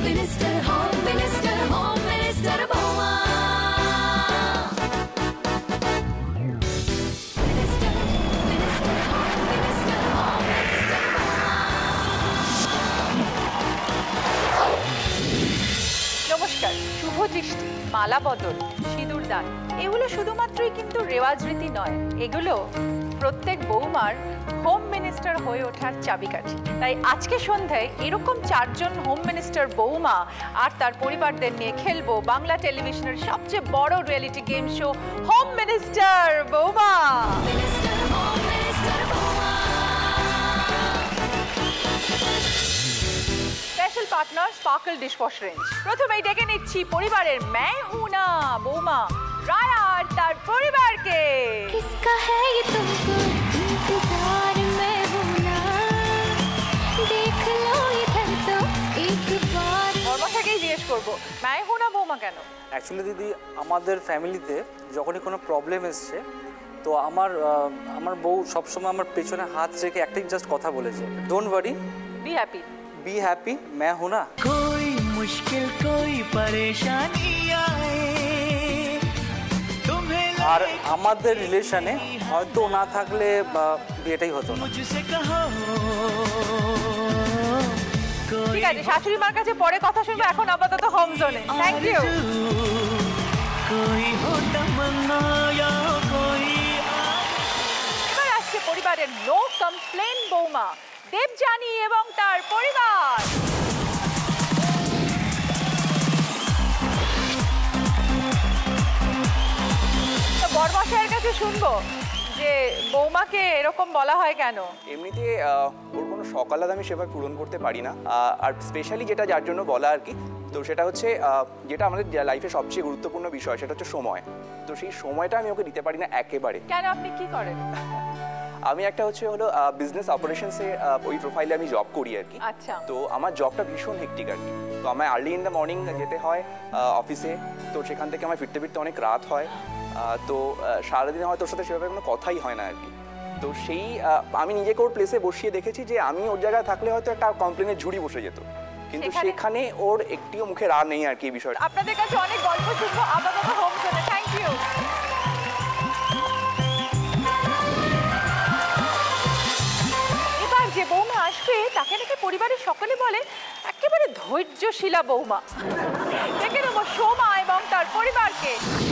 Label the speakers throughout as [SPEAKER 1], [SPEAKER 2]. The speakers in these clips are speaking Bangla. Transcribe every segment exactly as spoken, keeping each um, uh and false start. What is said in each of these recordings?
[SPEAKER 1] Minister home minister home minister Bouma
[SPEAKER 2] নমস্কার। শুভ দৃষ্টি, মালা বদল, সিঁদুর দান এগুলো শুধুমাত্রই কিন্তু রেওয়াজ রীতি নয়, এগুলো প্রত্যেক বৌমার হোম মিনিস্টার হয়ে ওঠার চাবিকাঠি। তাই আজকে সন্ধ্যায় এরকম চারজন হোম মিনিস্টার বৌমা আর তার পরিবারদের নিয়ে খেলবো বাংলা টেলিভিশনের সবচেয়ে বড় reality game show home minister Bouma. Special partner sparkle dishwash range. প্রথমেই ডেকে নিচ্ছি পরিবারের मैं हूं ना বৌমা রায়া আর তার পরিবারকে।
[SPEAKER 1] किसका है ये तुमको इंतजार मैं हूं ना देख लो इधर तो एक बार।
[SPEAKER 2] বর্মাকেই জিজ্ঞেস করব मैं हूं ना বৌমা কেন?
[SPEAKER 3] অ্যাকচুয়ালি দিদি আমাদের ফ্যামিলিতে যখনই কোনো প্রবলেম এসছে তো আমার আমার বউ সবসময় আমার পেছনে হাত রেখে একটাই জাস্ট কথা বলেছে, don't worry,
[SPEAKER 2] be happy,
[SPEAKER 3] be happy, मैं हूं ना।
[SPEAKER 4] कोई मुश्किल कोई परेशानी आए तुम्हें
[SPEAKER 3] আর আমাদের রিলেশনে হয়তো না থাকলে বিয়েটাই হতো না।
[SPEAKER 4] मुझसे कहो
[SPEAKER 2] ঠিক আছে, শাশুড়ি মার কাছে পরে কথা শুনবো, এখন আপাতত হোম জোনে। Thank you.
[SPEAKER 4] कोई हो तमन्ना या कोई
[SPEAKER 2] এবার আসছে পরিবারের নো কমপ্লেন বৌমা দেবযানী এবং তার পরিবার। তো বড়মশাইয়ের কাছে শুনবো যে বৌমাকে এরকম বলা হয় কেন?
[SPEAKER 5] এমনিতে ওর কোনো শখ আলাদা আমি সেভাবে পূরণ করতে পারি না, আর স্পেশালি যেটা যার জন্য বলা আর কি, তো সেটা হচ্ছে যেটা আমাদের লাইফে সবচেয়ে গুরুত্বপূর্ণ বিষয় সেটা হচ্ছে সময়। তো সেই সময়টা আমি ওকে দিতে পারি না একেবারে।
[SPEAKER 2] কেন, আপনি কি করেন?
[SPEAKER 5] আমি একটা হচ্ছে হলো বিজনেস অপারেশনসে ওই প্রোফাইলে আমি জব করি আর কি।
[SPEAKER 2] আচ্ছা।
[SPEAKER 5] তো আমার জবটা ভীষণ হেক্টিক আর কি, তো আমার আর্লি ইন দ্য মর্নিং যেতে হয় অফিসে, তো সেখান থেকে আমার ফিরতে ফিরতে অনেক রাত হয়, তো সারাদিন হয়তো ওর সাথে সেভাবে কোনো কথাই হয় না আর কি। তো সেই আমি নিজেকে ওর প্লেসে বসিয়ে দেখেছি যে আমি ওর জায়গায় থাকলে হয়তো একটা কমপ্লেনের ঝুড়ি বসে যেত, কিন্তু সেখানে ওর একটিও মুখে রাগ নেই আর কি এই বিষয়টা।
[SPEAKER 2] আপনাদের কাছে অনেক গল্প শুনবো আপাতত হোম জোনে। Thank you. এবার যে বৌমা আসবে তাকে নাকি পরিবারের সকলে বলে একেবারে ধৈর্যশীলা বৌমা। দেখে নেবো সোমা এবং তার পরিবারকে।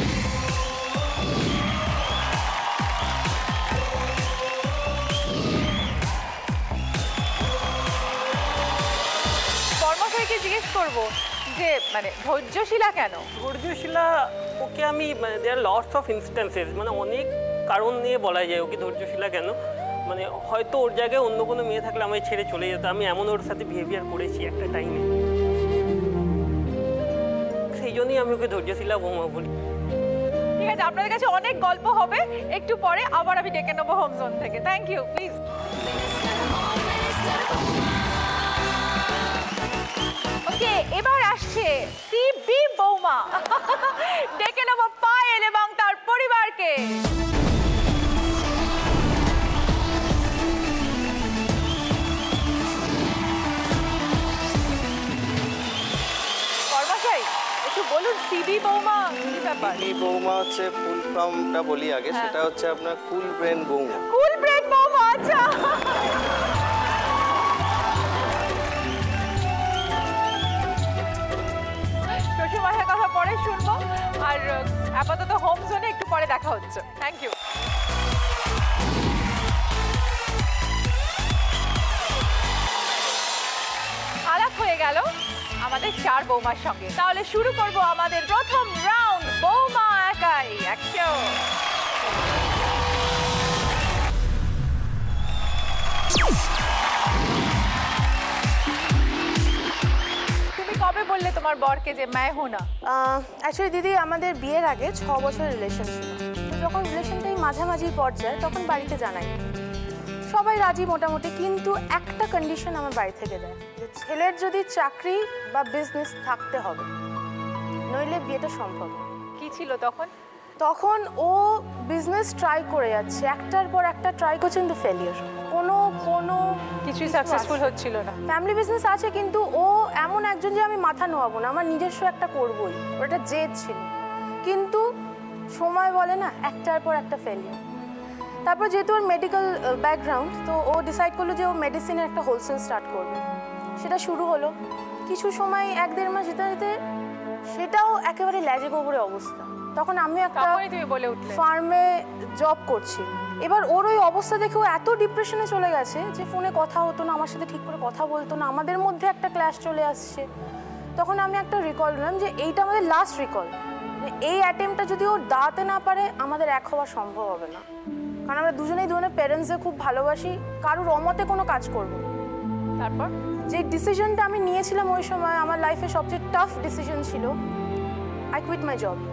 [SPEAKER 2] বর্মাকে জিজ্ঞেস করবো যে মানে ধৈর্যশীলা কেন?
[SPEAKER 6] ধৈর্যশীলা ওকে আমি দেয়ার লটস অফ ইনস্ট্যান্সেস, মানে অনেক কারণ নিয়ে বলা যায় ওকে ধৈর্যশীলা কেন। মানে হয়তো ওর জায়গায় অন্য কোনো মেয়ে থাকলে আমায় ছেড়ে চলে যেত, আমি এমন ওর সাথে বিহেভিয়ার করেছি একটা টাইমে, সেই জন্যই আমি ওকে ধৈর্যশীলা বৌমা বলি।
[SPEAKER 2] ঠিক আছে, আপনাদের কাছে অনেক গল্প হবে একটু পরে, আবার আমি ডেকে নেবো হোম জোন থেকে। Thank you. প্লিজ। ওকে, এবার আসছে সিবি বৌমা। ডেকে নেবো পায়েল এবং তার পরিবারকে। কর্মচারী একটু বলুন সিবি বৌমা কি ব্যাপার?
[SPEAKER 7] সিবি বৌমা হচ্ছে ফুল ফর্মটা বলি আগে, সেটা হচ্ছে আপনার কুল ব্রেন বৌমা।
[SPEAKER 2] কুল ব্রেন বৌমা, আচ্ছা। শ্বশুরমশাইয়ের কথা পরে শুনবো, আর আপাতত হোম জোনে একটু পরে দেখা হচ্ছে। Thank you. আলাপ হয়ে গেল আমাদের চার বৌমার সঙ্গে, তাহলে শুরু করব আমাদের প্রথম রাউন্ড বৌমা একাই অ্যাকশন। তুমি কবে বললে তোমার বরকে যে मैं हूं ना?
[SPEAKER 8] অ্যাকচুয়ালি দিদি আমাদের বিয়ের আগে ছ বছর রিলেশন ছিল, যখন রিলেশনটাই মাঝামাঝি পর্যায়ে তখন বাড়িতে জানাই সবাই রাজি মোটামুটি, কিন্তু একটা কন্ডিশন আমার বাড়ি থেকে দেয় যে ছেলের যদি চাকরি বা বিজনেস থাকতে হবে, নইলে বিয়েটা সম্ভব।
[SPEAKER 2] কি ছিল তখন?
[SPEAKER 8] তখন ও বিজনেস ট্রাই করে যাচ্ছে, একটার পর একটা ট্রাই করছে, কিন্তু ফেলিয়ার। কোনো কোনো
[SPEAKER 2] কিছুই সাকসেসফুল হচ্ছিল না।
[SPEAKER 8] ফ্যামিলি বিজনেস আছে, কিন্তু ও এমন একজন যে আমি মাথা নোয়াবো না, আমার নিজস্ব একটা করবোই, ওটা জেদ ছিল। কিন্তু সময় বলে না, একটার পর একটা ফেলিয়ার। তারপর যেহেতু ওর মেডিকেল ব্যাকগ্রাউন্ড, তো ও ডিসাইড করলো যে ও মেডিসিনের একটা হোলসেল স্টার্ট করবে। সেটা শুরু হলো, কিছু সময় এক দেড় মাস যেতে যেতে সেটাও একেবারে ল্যাজে গোবরে অবস্থা। তখন আমি একটা ফার্মে জব করছি। এবার ওর ওই অবস্থা দেখে ও এত ডিপ্রেশনে চলে গেছে যে ফোনে কথা হতো না, আমার সাথে ঠিক করে কথা বলতো না, আমাদের মধ্যে একটা ক্ল্যাশ চলে আসছে। তখন আমি একটা রিকল নিলাম যে এইটা আমাদের লাস্ট রিকল, এই অ্যাটেম্পটা যদি ও দাঁড়াতে না পারে আমাদের এক হওয়া সম্ভব হবে না। কারণ আমরা দুজনেই দুজনের প্যারেন্টসকে খুব ভালোবাসি, কারোর অমতে কোনো কাজ করবো।
[SPEAKER 2] তারপর
[SPEAKER 8] যে ডিসিশনটা আমি নিয়েছিলাম ওই সময়, আমার লাইফে সবচেয়ে টাফ ডিসিশন ছিল, আই কুইট মাই জব।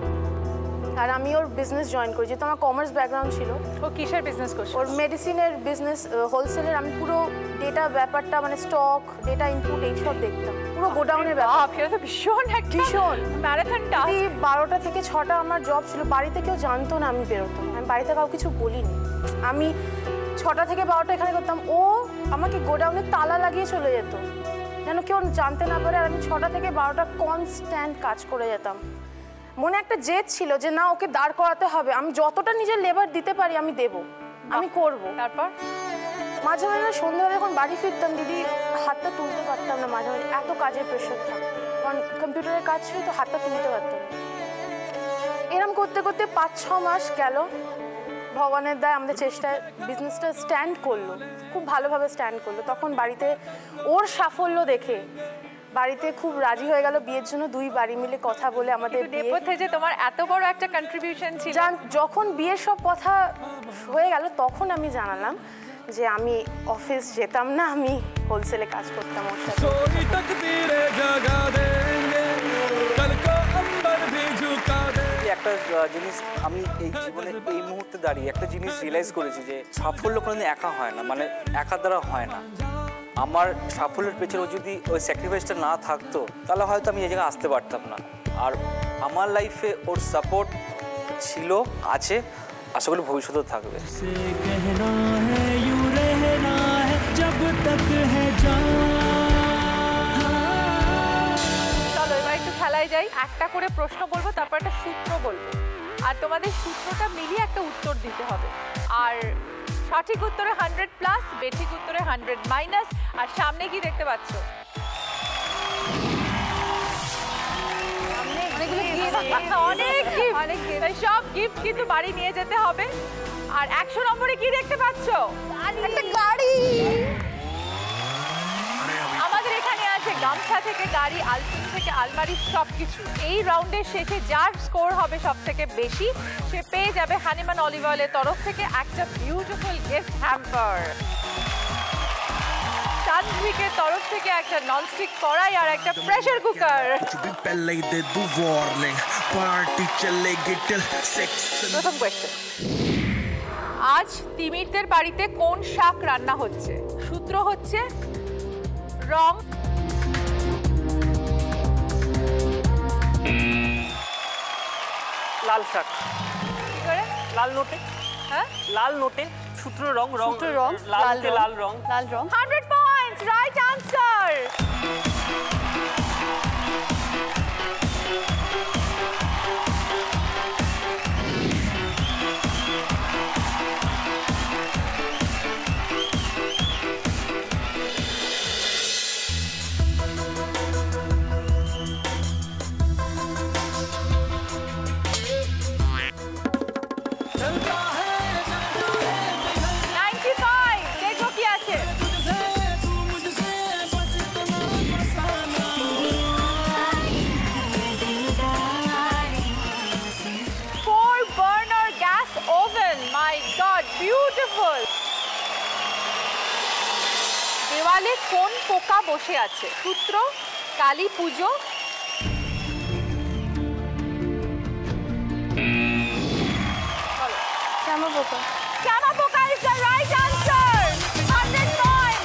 [SPEAKER 8] আর আমি ওর বিজনেস জয়েন করি, যেহেতু আমার কমার্স ব্যাকগ্রাউন্ড ছিল।
[SPEAKER 2] ও কিসের বিজনেস করছে?
[SPEAKER 8] ওর মেডিসিনের বিজনেস, হোলসেলের। আমি পুরো ডেটা ব্যাপারটা, মানে স্টক, ডেটা ইনপুট এইসব দেখতাম, পুরো গোডাউনের ব্যাপার।
[SPEAKER 2] তো ভীষণ
[SPEAKER 8] ভীষণ
[SPEAKER 2] ম্যারাথন টাস্ক।
[SPEAKER 8] বারোটা থেকে ছটা আমার জব ছিল, বাড়িতে কেউ জানতো না আমি বেরোতাম, আমি বাড়িতে কাউ কিছু বলিনি। আমি ছটা থেকে বারোটা এখানে করতাম, ও আমাকে গোডাউনে তালা লাগিয়ে চলে যেত যেন কেউ জানতে না পারে। আর আমি ছটা থেকে বারোটা কনস্ট্যান্ট কাজ করে যেতাম। মনে একটা জেদ ছিল যে না, ওকে দাঁড় করাতে হবে, আমি যতটা নিজের লেবার দিতে পারি আমি দেব, আমি করব।
[SPEAKER 2] তারপর
[SPEAKER 8] মাঝে মাঝে সন্ধ্যাবেলা যখন বাড়ি ফিরতাম, দিদি হাতটা তুলতে পারতাম না, মাঝে মাঝে এত কাজের প্রেশার থাকতো, কারণ কম্পিউটারের কাজ ছিল তো হাতটা তুলতে পারতাম না। এরম করতে করতে পাঁচ ছ মাস গেল, ভগবানের দায় আমাদের চেষ্টায় বিজনেসটা স্ট্যান্ড করলো, খুব ভালোভাবে স্ট্যান্ড করলো। তখন বাড়িতে ওর সাফল্য দেখে বাড়িতে খুব রাজি হয়ে গেল বিয়ের জন্য। দুই বাড়ি মিলে কথা বলে আমাদের
[SPEAKER 2] নেপথ্যে যে তোমার এত বড় একটা কন্ট্রিবিউশন ছিল।
[SPEAKER 8] যখন বিয়ের সব কথা হয়ে গেল তখন আমি জানালাম যে আমি অফিস যেতাম না, আমি হোলসেলে কাজ করতাম ওর সাথে।
[SPEAKER 3] একটা জিনিস আমি এই জীবনে এই মুহূর্তে দাঁড়িয়ে একটা জিনিস রিয়েলাইজ করেছি যে সাফল্য কোনোদিন একা হয় না, মানে একার দ্বারা হয় না। আমার সাফল্যের পেছনে যদি ওই স্যাক্রিফাইসটা না থাকতো তাহলে হয়তো আমি এই জায়গায় আসতে পারতাম না। আর আমার লাইফে ওর সাপোর্ট ছিল, আছে, আশা করি ভবিষ্যতেও থাকবে।
[SPEAKER 2] চলো এবার একটু খেলায় যাই। একটা করে প্রশ্ন বলবো, তারপর একটা সূত্র বলবো, আর তোমাদের সূত্রটা মিলিয়ে একটা উত্তর দিতে হবে। আর সঠিক উত্তরে হান্ড্রেড প্লাস, বেঠিক উত্তরে হান্ড্রেড মাইনাস। আর সামনে কি দেখতে পাচ্ছ? অনেক গিফট, সব গিফট কিন্তু বাড়ি নিয়ে যেতে হবে। আর একশো নম্বরে কি দেখতে পাচ্ছ? একটা গাড়ি। আমাদের এখানে আছে গামছা থেকে গাড়ি, আলপিন থেকে আলমারি, সবকিছু। এই রাউন্ডের শেষে যার স্কোর হবে সব থেকে বেশি সে পেয়ে যাবে হানিমান অলিভ অয়েলের তরফ থেকে একটা বিউটিফুল গিফট হ্যাম্পার। তান্ত্রিকের তরফ থেকে একটা ননস্টিক কড়াই আর একটা প্রেসার কুকার। প্রথম কোয়েশ্চেন, আজ তিমিরদের বাড়িতে কোন শাক রান্না হচ্ছে? সূত্র হচ্ছে রং,
[SPEAKER 6] লাল শাক।
[SPEAKER 2] কি করে?
[SPEAKER 6] লাল নোটে।
[SPEAKER 2] হ্যাঁ,
[SPEAKER 6] লাল নোটে সূত্র রং, রং
[SPEAKER 2] সূত্র রং,
[SPEAKER 6] লাল নোটে লাল রং,
[SPEAKER 2] লাল রং। Hundred points, right answer. দেওয়ালে কোন পোকা বসে আছে? সূত্র কালী পুজো,
[SPEAKER 8] শ্যামা পোকা।
[SPEAKER 2] শ্যামা পোকা is the right answer. Hundred point.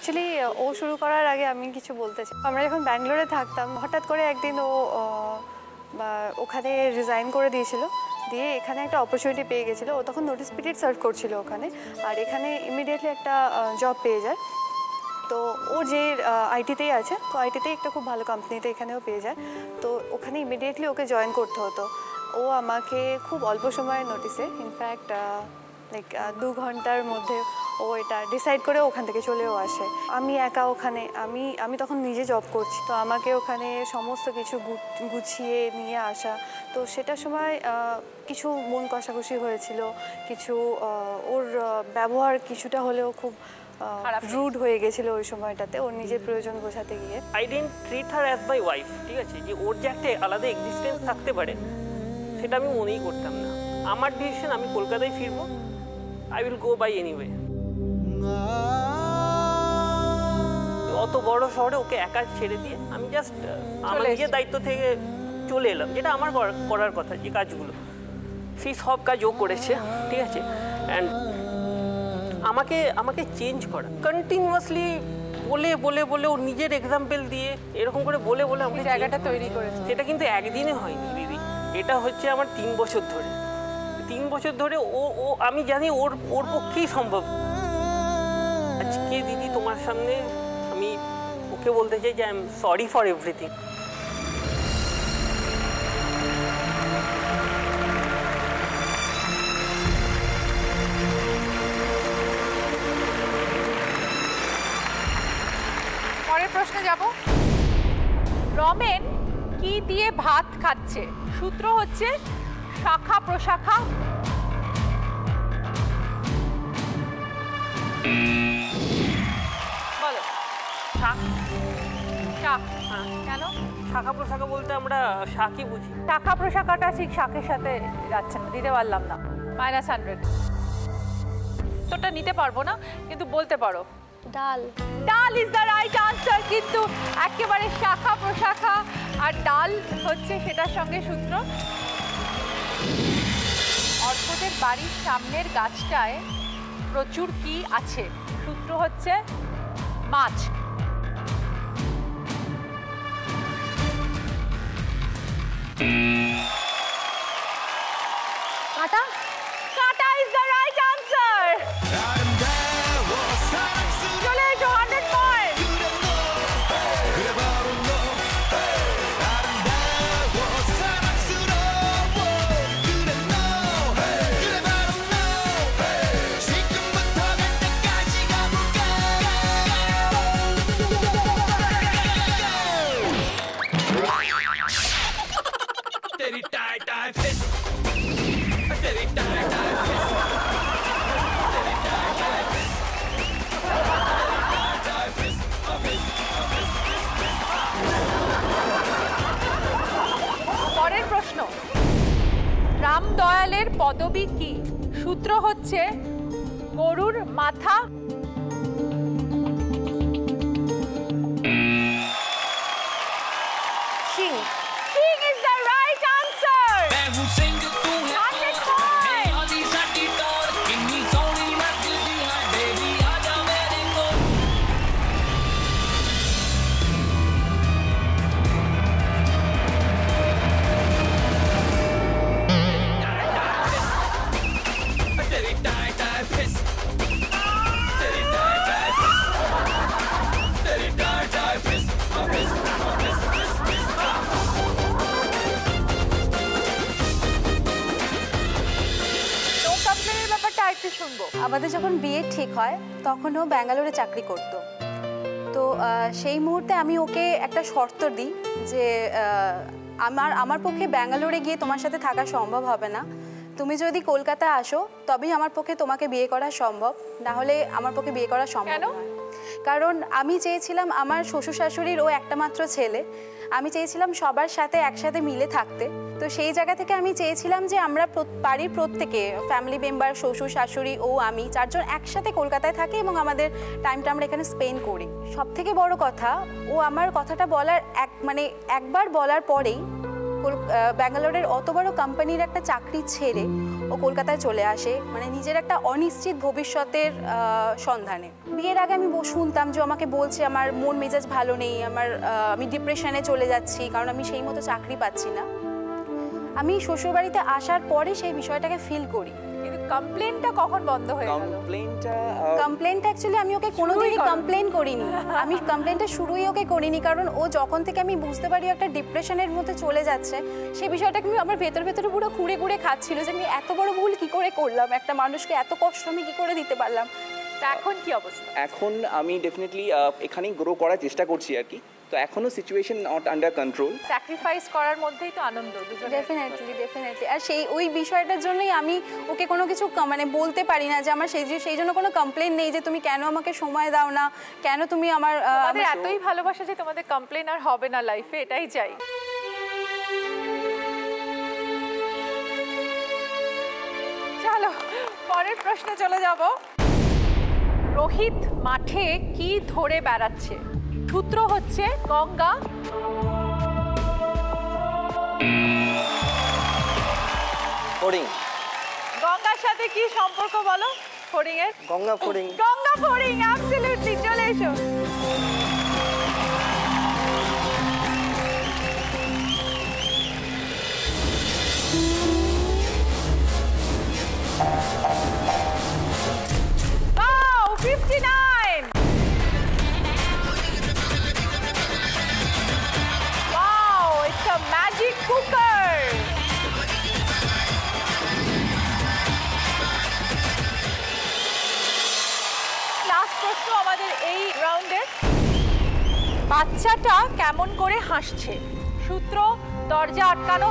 [SPEAKER 9] Actually ও শুরু করার আগে আমি কিছু বলতে চাই। আমরা যখন ব্যাঙ্গালোরে থাকতাম হঠাৎ করে একদিন ও বা ওখানে রিজাইন করে দিয়েছিল, দিয়ে এখানে একটা অপরচুনিটি পেয়ে গেছিলো। ও তখন নোটিস পিরিয়ড সার্ভ করছিল ওখানে, আর এখানে ইমিডিয়েটলি একটা জব পেয়ে যায়। তো ও যে আইটিতেই আছে, তো আইটিতেই একটা খুব ভালো কোম্পানিতে এখানেও পেয়ে যায়। তো ওখানে ইমিডিয়েটলি ওকে জয়েন করতে হতো। ও আমাকে খুব অল্প সময়ের নোটিসে, ইনফ্যাক্ট লাইক দু ঘন্টার মধ্যে ও এটা ডিসাইড করে ওখান থেকে চলেও আসে। আমি একা ওখানে, আমি আমি তখন নিজে জব করছি, তো আমাকে ওখানে সমস্ত কিছু গুছিয়ে নিয়ে আসা। তো সেটার সময় কিছু মন কষাকষি হয়েছিল, কিছু ওর ব্যবহার কিছুটা হলেও খুব রুড হয়ে গেছিল ওই সময়টাতে, ওর নিজের প্রয়োজন বোঝাতে গিয়ে।
[SPEAKER 6] I didn't treat her as my wife, ঠিক আছে? যে ওর যে একটা আলাদা এক্সিস্টেন্স থাকতে পারে সেটা আমি মনেই করতাম না। আমার ডিসিশন, আমি কলকাতায় ফিরবো, I will go by anyway. অত বড় শহরে ওকে একা ছেড়ে দিয়ে আমি জাস্ট আমার নিজের দায়িত্ব থেকে চলে এলাম, যেটা আমার করার কথা, যে কাজগুলো সেই সব কাজ ও করেছে, ঠিক আছে? অ্যান্ড আমাকে আমাকে চেঞ্জ করা কন্টিনিউয়াসলি বলে বলে বলে ওর নিজের এক্সাম্পল দিয়ে এরকম করে বলে বলে আমাকে
[SPEAKER 2] জায়গাটা তৈরি করেছে।
[SPEAKER 6] সেটা কিন্তু একদিনে হয়নি দিদি, এটা হচ্ছে আমার তিন বছর ধরে তিন বছর ধরে ও ও আমি জানি ওর ওর পক্ষেই সম্ভব। আজকে দিদি তোমার সামনে আমি ওকে বলতে চাই যে I am sorry for everything.
[SPEAKER 2] পরের প্রশ্নে যাব। রমেন কি দিয়ে ভাত খাচ্ছে? সূত্র হচ্ছে শাখা প্রশাখা। বলো।
[SPEAKER 6] শাক।
[SPEAKER 2] শাক। কেন?
[SPEAKER 6] শাখা প্রশাখা বলতে আমরা শাকই বুঝি।
[SPEAKER 2] শাখা প্রশাখাটা ঠিক শাকের সাথে যাচ্ছে না, দিতে পারলাম না। Minus hundred. তোটা নিতে পারবো না, কিন্তু বলতে পারো।
[SPEAKER 8] ডাল।
[SPEAKER 2] ডাল ইজ দ্য রাইট আনসার, কিন্তু একেবারে শাখা প্রশাখা আর ডাল হচ্ছে সেটার সঙ্গে সূত্র। অর্কদের বাড়ির সামনের গাছটায় প্রচুর কি আছে? সূত্র হচ্ছে মাছ।
[SPEAKER 8] কাঁটা।
[SPEAKER 2] কাঁটা ইজ দ্য রাইট আনসার। চলে এসো, হান্ড্রেড পয়েন্ট। পরের প্রশ্ন, রামদয়ালের পদবী কি? সূত্র হচ্ছে গরুর মাথা।
[SPEAKER 8] শিং।
[SPEAKER 2] King is the right answer. hundred points.
[SPEAKER 10] আমাদের যখন বিয়ে ঠিক হয় তখন ও ব্যাঙ্গালোরে চাকরি করত। তো সেই মুহূর্তে আমি ওকে একটা শর্ত দিই যে আমার আমার পক্ষে ব্যাঙ্গালোরে গিয়ে তোমার সাথে থাকা সম্ভব হবে না, তুমি যদি কলকাতা আসো তবেই আমার পক্ষে তোমাকে বিয়ে করা সম্ভব, না হলে আমার পক্ষে বিয়ে করা সম্ভব নয়। কারণ আমি চেয়েছিলাম আমার শ্বশুর শাশুড়ির ও একটা মাত্র ছেলে, আমি চেয়েছিলাম সবার সাথে একসাথে মিলে থাকতে। তো সেই জায়গা থেকে আমি চেয়েছিলাম যে আমরা বাড়ির প্রত্যেকে ফ্যামিলি মেম্বার, শ্বশুর শাশুড়ি ও আমি চারজন একসাথে কলকাতায় থাকি এবং আমাদের টাইমটা আমরা এখানে স্পেন্ড করি। সব থেকে বড় কথা, ও আমার কথাটা বলার এক মানে একবার বলার পরেই ও ব্যাঙ্গালোরের অত বড় কোম্পানির একটা চাকরি ছেড়ে ও কলকাতায় চলে আসে, মানে নিজের একটা অনিশ্চিত ভবিষ্যতের সন্ধানে। বিয়ের আগে আমি শুনতাম যে আমাকে বলছে আমার মন মেজাজ ভালো নেই, আমার আমি ডিপ্রেশনে চলে যাচ্ছি কারণ আমি সেই মতো চাকরি পাচ্ছি না। আমি শ্বশুরবাড়িতে আসার পরে সেই বিষয়টাকে ফিল করি।
[SPEAKER 2] কিন্তু কমপ্লেনটা কখন বন্ধ হয়ে গেল?
[SPEAKER 5] কমপ্লেনটা
[SPEAKER 10] কমপ্লেনটা অ্যাকচুয়ালি আমি ওকে কোনোদিনই কমপ্লেন করিনি। আমি কমপ্লেনটা শুরুই ওকে করিনি, কারণ ও যখন থেকে আমি বুঝতে পারি একটা ডিপ্রেশনের মধ্যে চলে যাচ্ছে, সেই বিষয়টাকে আমি আমার ভেতর ভেতরে পুরো খুঁড়ে খুঁড়ে খাচ্ছিল যে আমি এত বড় ভুল কি করে করলাম, একটা মানুষকে এত কষ্ট আমি কি করে দিতে পারলাম।
[SPEAKER 2] তা এখন কি অবস্থা?
[SPEAKER 5] এখন আমি ডেফিনেটলি এখানেই গ্রো করার চেষ্টা করছি আর কি। তো এখনো situation not under control.
[SPEAKER 2] Sacrifice করার মধ্যেই তো আনন্দ দুজনে।
[SPEAKER 10] ডেফিনেটলি ডেফিনেটলি আর সেই ওই বিষয়টার জন্যই আমি ওকে কোনো কিছু মানে বলতে পারি না যে আমার সেই সেই জন্য কোনো কমপ্লেন নেই যে তুমি কেন আমাকে সময় দাও না, কেন তুমি আমার
[SPEAKER 2] আমাদের এতই ভালোবাসা যে তোমাদের কমপ্লেন আর হবে না লাইফে, এটাই চাই। চলো পরের প্রশ্নে চলে যাব। রোহিত মাঠে কি ধরে বেড়াচ্ছে? সূত্র হচ্ছে গঙ্গা,
[SPEAKER 7] ফড়িং।
[SPEAKER 2] গঙ্গার সাথে কি সম্পর্ক বলো? ফড়িং এর?
[SPEAKER 7] গঙ্গা ফড়িং।
[SPEAKER 2] গঙ্গা ফড়িং, অ্যাবসলিউটলি। চলে এসো। Wow, fifty-nine. Wow, it's a magic cooker. Last প্রশ্ন আমাদের এই রাউন্ডের। বাচ্চাটা কেমন করে হাসছে? সূত্র, দরজা আটকানো।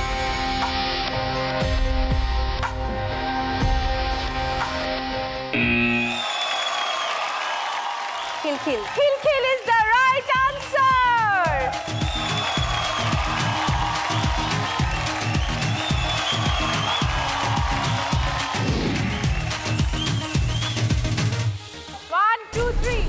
[SPEAKER 10] খিলখিল।
[SPEAKER 2] খিলখিল is the right answer. One, two, three.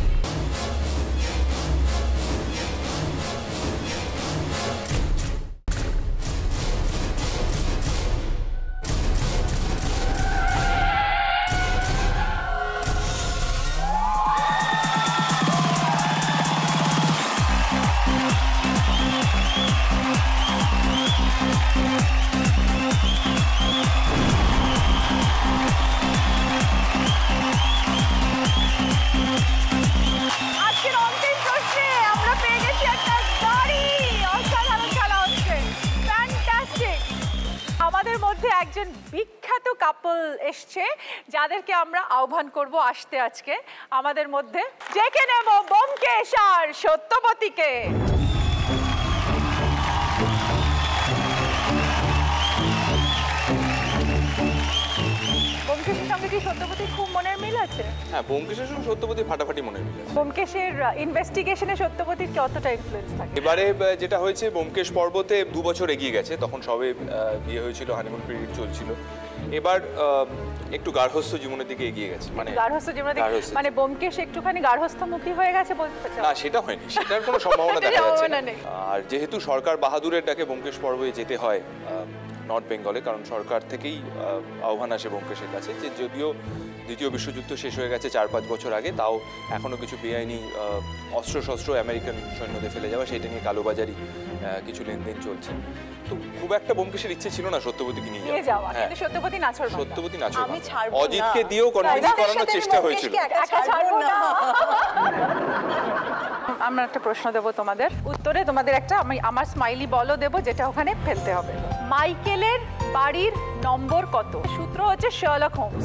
[SPEAKER 2] আজকের অন্তিম প্রশ্নে আমরা পেয়ে গেছি একটা গাড়ি। অসাধারণ খেলা হচ্ছে, ফ্যান্টাস্টিক। আমাদের মধ্যে একজন বিখ্যাত কাপল এসছে যাদেরকে আমরা আহ্বান করব আসতে আজকে আমাদের মধ্যে। ডেকে নেব ব্যোমকেশ আর সত্যবতীকে। ব্যোমকেশের সঙ্গে কি সত্যবতীর খুব মনের মিল আছে?
[SPEAKER 11] হ্যাঁ, ব্যোমকেশের সঙ্গে সত্যবতীর ফাটাফাটি মনের মিল আছে।
[SPEAKER 2] ব্যোমকেশের ইনভেস্টিগেশনে সত্যবতীর কতটা ইনফ্লুয়েন্স থাকে?
[SPEAKER 11] এবারে যেটা হয়েছে, ব্যোমকেশ পর্বতে দু বছর এগিয়ে গেছে, তখন সবে বিয়ে হয়েছিল, হানিমুন পিরিয়ড চলছিল। এবার একটু গার্হস্থ্য জীবনের দিকে এগিয়ে গেছে, মানে
[SPEAKER 2] গার্হস্থ্য জীবনের দিকে, মানে ব্যোমকেশ একটুখানি গার্হস্থ্যমুখী হয়ে গেছে বলতে চাও?
[SPEAKER 11] না, সেটা হয়নি, সেটার কোনো সম্ভাবনা দেখা যাচ্ছে না। আর যেহেতু সরকার বাহাদুরের ডাকে ব্যোমকেশ পর্বে যেতে হয় নর্থ বেঙ্গলে, কারণ সরকার থেকেই আহ্বান আসে ব্যোমকেশের কাছে যে যদিও দ্বিতীয় বিশ্বযুদ্ধ শেষ হয়ে গেছে চার পাঁচ বছর আগে, তাও এখনও কিছু বেআইনি অস্ত্রশস্ত্র আমেরিকান সৈন্যদের ফেলে যাওয়া, সেটা নিয়ে কালোবাজারি কিছু লেনদেন চলছে। তো খুব একটা ব্যোমকেশের ইচ্ছে ছিল না সত্যবতীকে নিয়ে যাওয়া।
[SPEAKER 2] হ্যাঁ, সত্যবতী নাছর
[SPEAKER 11] সত্যবতী নাছর অজিতকে দিয়েও কনভিন্স করানোর চেষ্টা হয়েছিল।
[SPEAKER 2] আমরা একটা প্রশ্ন দেবো তোমাদের, উত্তরে তোমাদের একটা আমি আমার স্মাইলি বলও দেবো, যেটা ওখানে ফেলতে হবে। মাইকেলের বাড়ির নম্বর কত? সূত্র হচ্ছে Sherlock Holmes.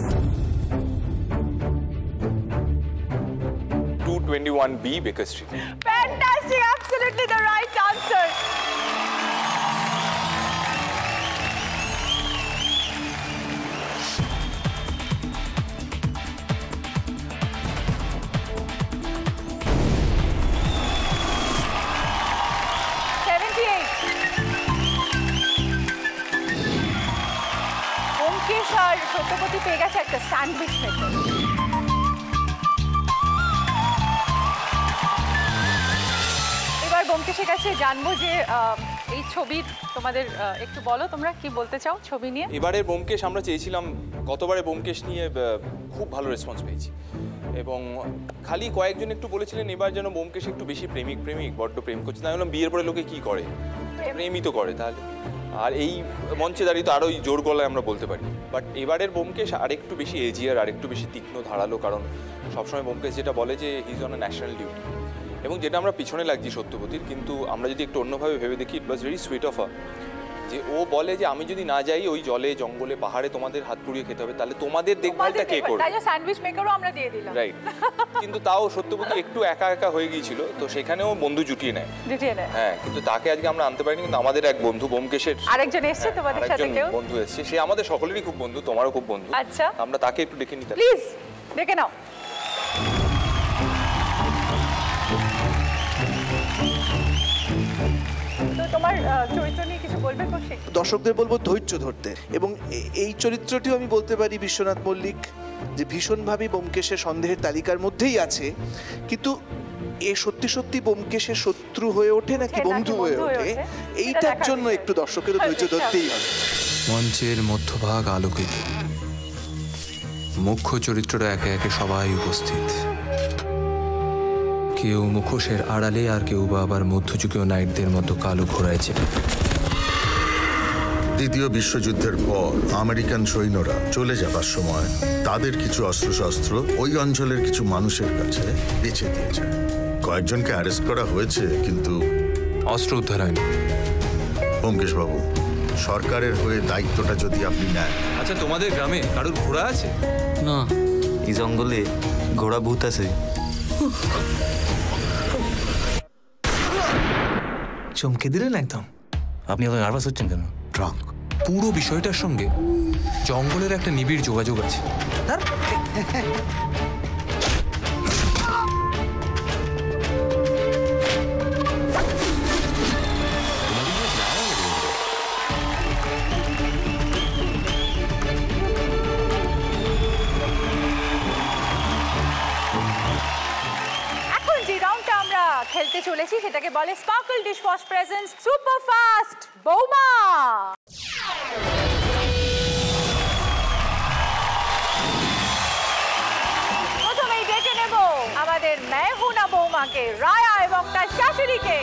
[SPEAKER 11] two twenty-one B Baker Street.
[SPEAKER 2] Fantastic, absolutely the right answer. seventy-eight. Byomkesh আর সত্যবতী পেয়ে গেছে একটা স্যান্ডউইচ মেকার। এবার ব্যোমকেশের কাছে জানবো যে এই ছবির তোমাদের একটু বলো তোমরা কি বলতে চাও ছবি নিয়ে।
[SPEAKER 11] এবারে ব্যোমকেশ আমরা চেয়েছিলাম, গতবারে ব্যোমকেশ নিয়ে খুব ভালো রেসপন্স পেয়েছি এবং খালি কয়েকজন একটু বলেছিলেন এবার যেন ব্যোমকেশ একটু বেশি প্রেমিক প্রেমিক বড্ড প্রেম করছে। তাই বললাম বিয়ের পরে লোকে কি করে, প্রেমই তো করে, তাহলে আর এই মঞ্চে দাঁড়িয়ে তো আরও জোর গলায় আমরা বলতে পারি। বাট এবারের ব্যোমকেশ আরেকটু বেশি এজিয়ার, আরেকটু বেশি তীক্ষ্ণ ধারালো, কারণ সবসময় ব্যোমকেশ যেটা বলে যে his on a national duty, এবং যেটা আমরা পিছনে লাগছি সত্যবতীর, কিন্তু আমরা যদি একটু অন্যভাবে ভেবে দেখি it was very sweet of a, যে ও বলে যে আমি যদি না যাই ওই জলে জঙ্গলে পাহাড়ে তোমাদের হাত পুড়িয়ে খেতে হবে, তাহলে তোমাদের দেখভালটা কে করবে,
[SPEAKER 2] তাই স্যান্ডউইচ মেকারও আমরা দিয়ে দিলাম,
[SPEAKER 11] রাইট। কিন্তু তাও সত্যবতী একটু একা একা হয়ে গিয়েছিল, তো সেখানেও বন্ধু জুটিয়ে নেয়
[SPEAKER 2] জুটিয়ে নেয়
[SPEAKER 11] হ্যাঁ, কিন্তু তাকে আজকে আমরা আনতে পারিনি। কিন্তু আমাদের এক বন্ধু ব্যোমকেশের
[SPEAKER 2] আরেকজন এসেছে তোমাদের সাথে, কেউ
[SPEAKER 11] বন্ধু এসেছে, সে আমাদের সকলেরই খুব বন্ধু, তোমারও খুব বন্ধু।
[SPEAKER 2] আচ্ছা,
[SPEAKER 11] আমরা তাকে একটু ডেকে নিতে,
[SPEAKER 2] প্লিজ ডেকে নাও। তোমার চরিত্র নিয়ে কিছু বলবে কৌশিক?
[SPEAKER 12] দর্শকদের বলবো ধৈর্য ধরতে, এবং এই চরিত্রটিও আমি বলতে পারি বিশ্বনাথ মল্লিক যে ভীষণভাবে ব্যোমকেশের সন্দেহের তালিকার মধ্যেই আছে, কিন্তু এ সত্যি সত্যি ব্যোমকেশের শত্রু হয়ে ওঠে নাকি বন্ধু হয়ে ওঠে, এইটার জন্য একটু দর্শকের ধৈর্য ধরতেই হবে।
[SPEAKER 13] মঞ্চের মধ্যভাগ আলোকিত, মুখ্য চরিত্ররা একে একে সবাই উপস্থিত, কেউ মুখোশের আড়ালে আর কেউ বা আবার মধ্যযুগীয় নাইটদের মতো কালো ঘোড়ায় চেপে।
[SPEAKER 14] দ্বিতীয় বিশ্বযুদ্ধের পর আমেরিকান সৈন্যরা চলে যাবার সময় তাদের কিছু অস্ত্রশস্ত্র ওই অঞ্চলের কিছু মানুষের কাছে বেঁচে দিয়েছে। কয়েকজনকে অ্যারেস্ট করা হয়েছে, কিন্তু
[SPEAKER 13] অস্ত্র উদ্ধার হয়নি।
[SPEAKER 14] ব্যোমকেশ বাবু, সরকারের হয়ে দায়িত্বটা যদি আপনি নেন।
[SPEAKER 13] আচ্ছা, তোমাদের গ্রামে কারোর ঘোড়া আছে?
[SPEAKER 15] না, এই জঙ্গলে ঘোড়া ভূত আছে।
[SPEAKER 13] চমকে দিলেন একদম।
[SPEAKER 15] আপনি এত নার্ভাস হচ্ছেন কেন?
[SPEAKER 13] ট্রাঙ্ক পুরো বিষয়টার সঙ্গে জঙ্গলের একটা নিবিড় যোগাযোগ আছে।
[SPEAKER 2] খেলতে চলেছি সেটাকে বলে sparkle dishwash presents super fast Bouma. প্রথমেই ডেকে নেব আমাদের মেহুনা বৌমাকে, রায়া এবং তার শাশুড়িকে।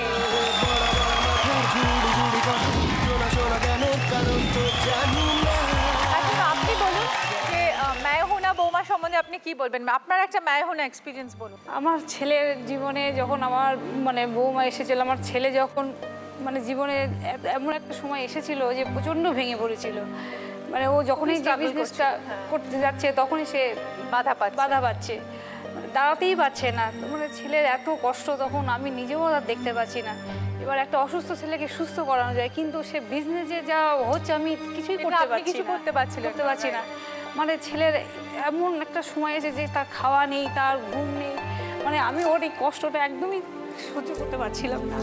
[SPEAKER 2] আপনি বলুন যে মেহুনা বৌমা সম্বন্ধে আপনি কি বলবেন, আপনার একটা মেহুনা এক্সপিরিয়েন্স বলুন।
[SPEAKER 16] আমার ছেলের জীবনে যখন আমার মানে বৌমা এসেছিল, আমার ছেলে যখন মানে জীবনে এমন একটা সময় এসেছিল যে প্রচণ্ড ভেঙে পড়েছিল, মানে ও যখনই যে বিজনেসটা করতে যাচ্ছে তখনই সে বাধা পাচ্ছে বাধা পাচ্ছে দাঁড়াতেই পারছে না, মানে ছেলের এত কষ্ট তখন আমি নিজেও আর দেখতে পাচ্ছি না। এবার একটা অসুস্থ ছেলেকে সুস্থ করানো যায়, কিন্তু সে বিজনেসে যা হচ্ছে আমি কিছুই করতে পারছি
[SPEAKER 2] কিছু করতে পারছি
[SPEAKER 16] করতে পারছি না। মানে ছেলের এমন একটা সময় এসে যে তার খাওয়া নেই, তার ঘুম নেই, মানে আমি ওর এই কষ্টটা একদমই সহ্য করতে পারছিলাম না।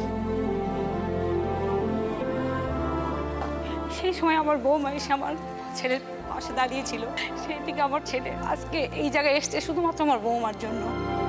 [SPEAKER 16] সেই সময় আমার বৌমা এসে আমার ছেলের পাশে দাঁড়িয়েছিল, সেই থেকে আমার ছেলে আজকে এই জায়গায় এসছে শুধুমাত্র আমার বৌমার জন্য।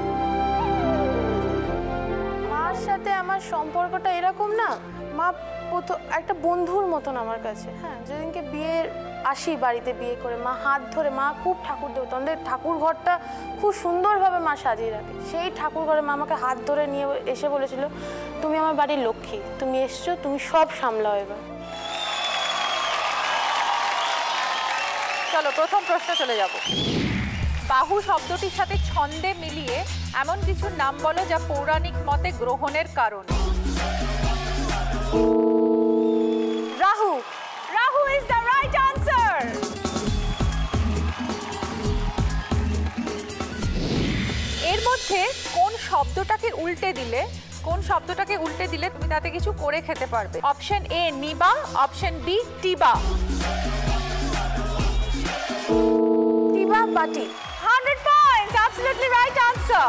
[SPEAKER 8] মার সাথে আমার সম্পর্কটা এরকম না, মা প্রথম একটা বন্ধুর মতন আমার কাছে। হ্যাঁ, যেদিনকে বিয়ের আসি বাড়িতে বিয়ে করে, মা হাত ধরে, মা খুব ঠাকুর দেবতা, আমাদের ঠাকুর ঘরটা খুব সুন্দরভাবে মা সাজিয়ে রাখে। সেই ঠাকুর ঘরে মা আমাকে হাত ধরে নিয়ে এসে বলেছিল, তুমি আমার বাড়ির লক্ষ্মী, তুমি এসছো, তুমি সব সামলাও এবার।
[SPEAKER 2] চলো প্রথম প্রশ্ন চলে যাব। বাহু শব্দটির সাথে ছন্দে মিলিয়ে এমন কিছু নাম বলো যা পৌরাণিক মতে গ্রহণের কারণ।
[SPEAKER 8] Rahu.
[SPEAKER 2] Rahu is the right answer. এর মধ্যে কোন শব্দটাকে উল্টে দিলে কোন শব্দটাকে উল্টে দিলে তুমি তাতে কিছু করে খেতে পারবে? অপশন এ নিবা, অপশন বি টিবা।
[SPEAKER 8] টিবা বাটি।
[SPEAKER 2] Hundred points, absolutely right answer.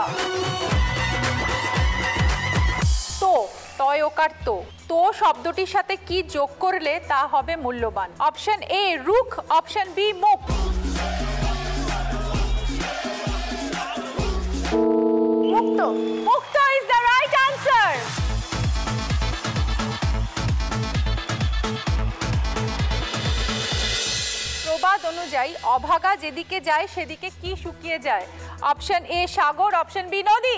[SPEAKER 2] তো তয় ওকার তো তো শব্দটির সাথে কি যোগ করলে তা হবে মূল্যবান? অপশন এ রুখ, অপশন বি মুখ।
[SPEAKER 8] মুক্ত।
[SPEAKER 2] মুক্ত ইজ দ্য রাইট আনসার। অনুযায়ী অভাগা যেদিকে যায় সেদিকে কি শুকিয়ে যায়? অপশন এ সাগর, অপশন বি নদী।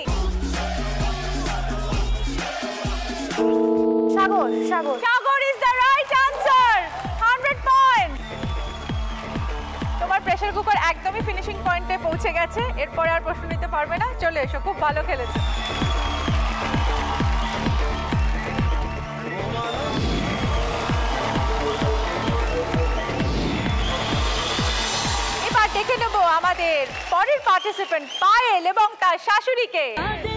[SPEAKER 8] সাগর সাগর
[SPEAKER 2] সাগর is the right answer. Hundred point. তোমার প্রেসার কুকার একদমই ফিনিশিং পয়েন্টে পৌঁছে গেছে, এরপরে আর প্রশ্ন নিতে পারবে না। চলে এসো, খুব ভালো খেলেছো। এবার দেখে নেবো আমাদের পরের পার্টিসিপেন্ট পায়েল এবং তার শাশুড়িকে।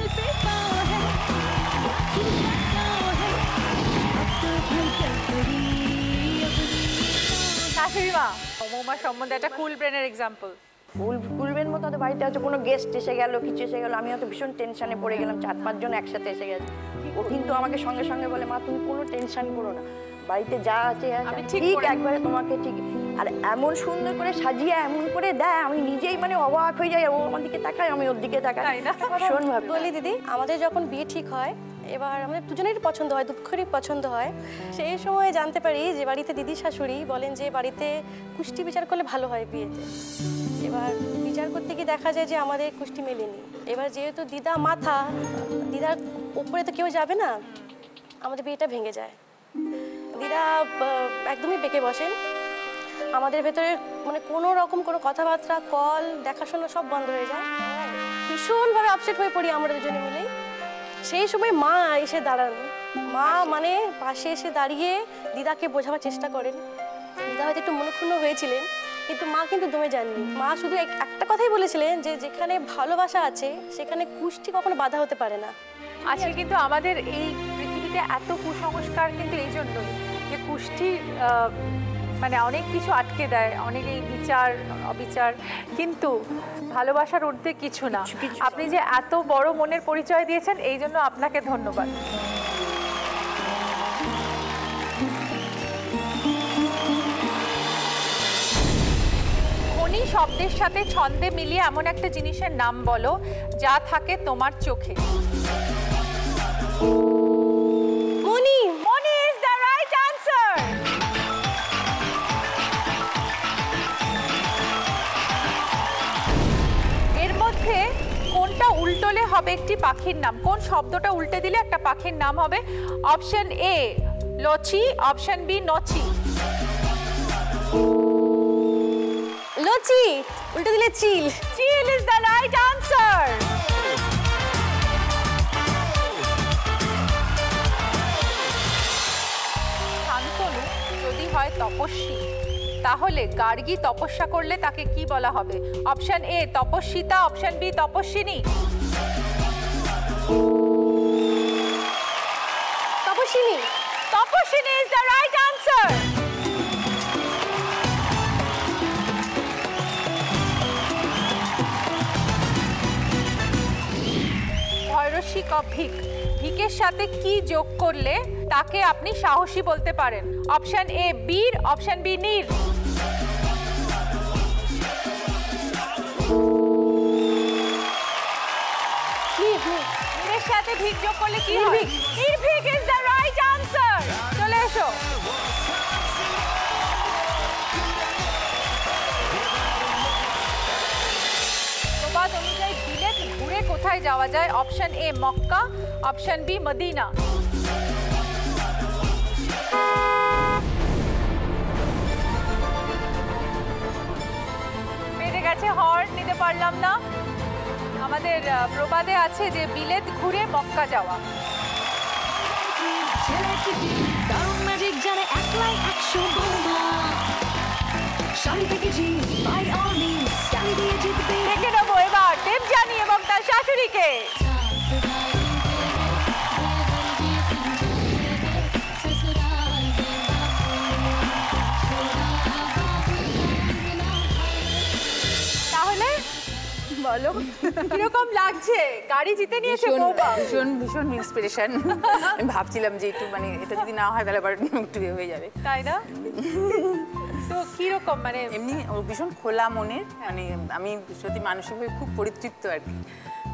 [SPEAKER 2] শাশুড়ি মা, বৌমা সম্বন্ধে একটা কুল ব্রেনের এক্সাম্পল।
[SPEAKER 17] কুল কুল ব্রেন মতো তো বাড়িতে হয়তো কোনো গেস্ট এসে গেল, কিছু এসে গেল, আমি হয়তো ভীষণ টেনশনে পড়ে গেলাম, চার পাঁচজন একসাথে এসে গেছে। ও কিন্তু আমাকে সঙ্গে সঙ্গে বলে, মা তুমি কোনো টেনশন করো না, বাড়িতে যা আছে আছে ঠিক একবারে তোমাকে ঠিক। আর এমন সুন্দর করে সাজিয়ে এমন করে দেয়, আমি নিজেই মানে অবাক হয়ে যাই। ও আমার দিকে তাকায়, আমি ওর দিকে তাকাই।
[SPEAKER 8] শোন ভাবি, বলি দিদি, আমাদের যখন বিয়ে ঠিক হয়, এবার আমাদের দুজনেরই পছন্দ হয়, দুঃখেরই পছন্দ হয়। সেই সময় জানতে পারি যে বাড়িতে দিদি শাশুড়ি বলেন যে বাড়িতে কুষ্টি বিচার করলে ভালো হয় বিয়েতে। এবার বিচার করতে গিয়ে দেখা যায় যে আমাদের কুষ্টি মেলেনি। এবার যেহেতু দিদা মাথা, দিদার উপরে তো কেউ যাবে না, আমাদের বিয়েটা ভেঙে যায়। দিদা একদমই বেঁকে বসেন, আমাদের ভেতরে মানে কোনো রকম কোনো কথাবার্তা, কল দেখাশোনা সব বন্ধ হয়ে যায়। ভীষণভাবে আপসেট হয়ে পড়ি আমরা দুজনে মিলেই। সেই সময় মা এসে দাঁড়ান, মা মানে পাশে এসে দাঁড়িয়ে দিদাকে বোঝাবার চেষ্টা করেন। দিদা হয়তো একটু মনক্ষুণ্ণ হয়েছিলেন, কিন্তু মা কিন্তু দমে যাননি। মা শুধু একটা কথাই বলেছিলেন যে যেখানে ভালোবাসা আছে সেখানে কুষ্টি কখনো বাধা হতে পারে না।
[SPEAKER 2] আজকে কিন্তু আমাদের এই পৃথিবীতে এত কুসংস্কার কিন্তু এই জন্যই যে কুষ্টি মানে অনেক কিছু আটকে দেয়, অনেক এই বিচার অবিচার, কিন্তু ভালোবাসার ঊর্ধ্বে কিছু না। আপনি যে এত বড় মনের পরিচয় দিয়েছেন, এই জন্য আপনাকে ধন্যবাদ। খনি শব্দের সাথে ছন্দে মিলিয়ে এমন একটা জিনিসের নাম বলো যা থাকে তোমার চোখে।
[SPEAKER 8] মনি।
[SPEAKER 2] মনি ইজ দ্য রাইট আনসার। এর মধ্যে কোনটা উল্টোলে হবে একটি পাখির নাম? কোন শব্দটা উল্টে দিলে একটা পাখির নাম হবে? অপশন এ লচি, অপশন বি নচি।
[SPEAKER 8] লচি, উল্টে দিলে চিল।
[SPEAKER 2] চিল is the right answer. Shantanu যদি হয় তপস্বী, তাহলে গার্গী তপস্যা করলে তাকে কি বলা হবে? অপশন এ তপস্বিতা, অপশন বি তপস্বিনী।
[SPEAKER 8] তপস্বিনী।
[SPEAKER 2] তপস্বিনী ইজ দ্য রাইট আনসার। ভৈরসিক ভিক, ভিকের সাথে কি যোগ করলে তাকে আপনি সাহসী বলতে পারেন? অপশন এ বীর, অপশন বি নীর। নীরের সাথে ভিক যোগ করলে কি হয়? নির্ভীক ইজ দ্য রাইট আনসার। চলে এসো। প্রবাদ অনুযায়ী বিলেত ঘুরে কোথায় যাওয়া যায়? Option A Mecca, option B Medina. বেড়ে গেছে হর্ন, নিতে পারলাম না। আমাদের প্রবাদে আছে যে বিলেত ঘুরে মক্কা যাওয়া। দেখে নেবো এবার দেবযানী এবং তার শাশুড়িকে। তাহলে বলো কিরকম লাগছে? গাড়ি জিতে নিয়েছে বৌমা।
[SPEAKER 18] ভীষণ ভীষণ ইন্সপিরেশন। আমি ভাবছিলাম যে একটু মানে এটা যদি না হয় তাহলে আবার একটু হয়ে যাবে,
[SPEAKER 2] তাই না? তো কিরকম মানে
[SPEAKER 18] এমনি ভীষণ খোলা মনের, মানে আমি সত্যি মানসিকভাবে খুব পরিতৃপ্ত আর কি।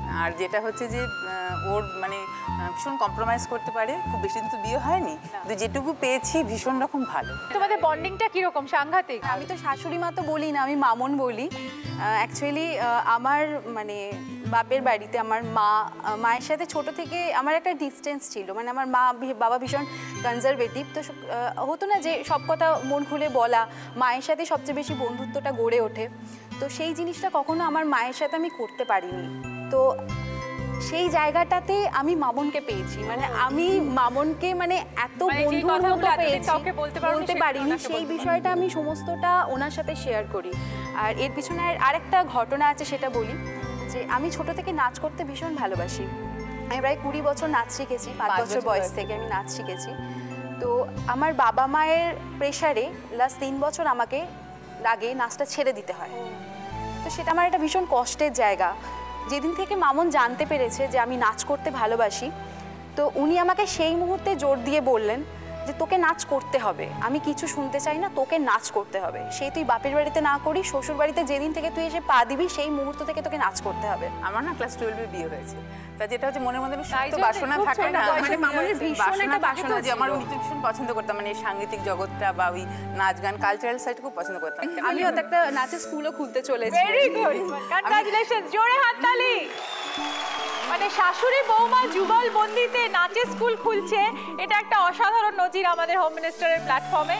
[SPEAKER 18] আর যেটা হচ্ছে যে আহ, ওর মানে আহ, ভীষণ কম্প্রোমাইজ করতে পারে, খুব বেশি দিন তো বিয়ে হয়নি, কিন্তু যেটুকু পেয়েছি ভীষণ রকম ভালো।
[SPEAKER 2] তোমাদের বন্ডিংটা কিরকম? সাংঘাতিক?
[SPEAKER 10] আমি তো শাশুড়ি মা তো বলি না, আমি মামন বলি। অ্যাকচুয়ালি আমার মানে বাপের বাড়িতে আমার মা মায়ের সাথে ছোট থেকে আমার একটা ডিস্টেন্স ছিল, মানে আমার মা বাবা ভীষণ কনজারভেটিভ, তো হতো না যে সব কথা মন খুলে বলা, মায়ের সাথে সবচেয়ে বেশি বন্ধুত্বটা গড়ে ওঠে, তো সেই জিনিসটা কখনো আমার মায়ের সাথে আমি করতে পারিনি। তো সেই জায়গাটাতে আমি মামনকে পেয়েছি, মানে আমি মামনকে মানে এত বন্ধুর মতো পেয়েছি বলতে পারিনি, সেই বিষয়টা আমি সমস্তটা ওনার সাথে শেয়ার করি। আর এর পিছনে আরেকটা ঘটনা আছে, সেটা বলি যে আমি ছোট থেকে নাচ করতে ভীষণ ভালোবাসি। আমি প্রায় কুড়ি বছর নাচ শিখেছি, পাঁচ বছর বয়স থেকে আমি নাচ শিখেছি। তো আমার বাবা মায়ের প্রেশারে লাস্ট তিন বছর আমাকে লাগে নাচটা ছেড়ে দিতে হয়, তো সেটা আমার একটা ভীষণ কষ্টের জায়গা। যেদিন থেকে মামন জানতে পেরেছে যে আমি নাচ করতে ভালোবাসি, তো উনি আমাকে সেই মুহূর্তে জোর দিয়ে বললেন যে তোকে নাচ করতে হবে, আমি কিছু শুনতে চাই না, তোকে নাচ করতে হবে। সেই তুই বাপের বাড়িতে না করি, শ্বশুর বাড়িতে যেদিন থেকে তুই এসে পা দিবি সেই মুহূর্ত থেকে তোকে নাচ করতে হবে।
[SPEAKER 18] আমার না ক্লাস টুয়েলভে বিয়ে হয়েছে, তা যেটা হচ্ছে মনের মধ্যে সুপ্ত বাসনা থাকে না, মানে মামনের ভীষণ একটা বাসনা যে আমার ভীষণ পছন্দ করতাম, মানে সাংগীতিক জগৎটা বা ওই নাচ গান কালচারাল সাইড খুব পছন্দ করতাম।
[SPEAKER 10] আমি হয়তো একটা নাচের স্কুলও খুলতে চলেছি।
[SPEAKER 2] ভেরি গুড, কনগ্রাচুলেশনস, জোরে হাততালি। মানে শাশুড়ি বৌমা যুগল বন্দিতে নাচের স্কুল খুলছে, এটা একটা অসাধারণ নজির আমাদের হোম মিনিস্টারের প্ল্যাটফর্মে।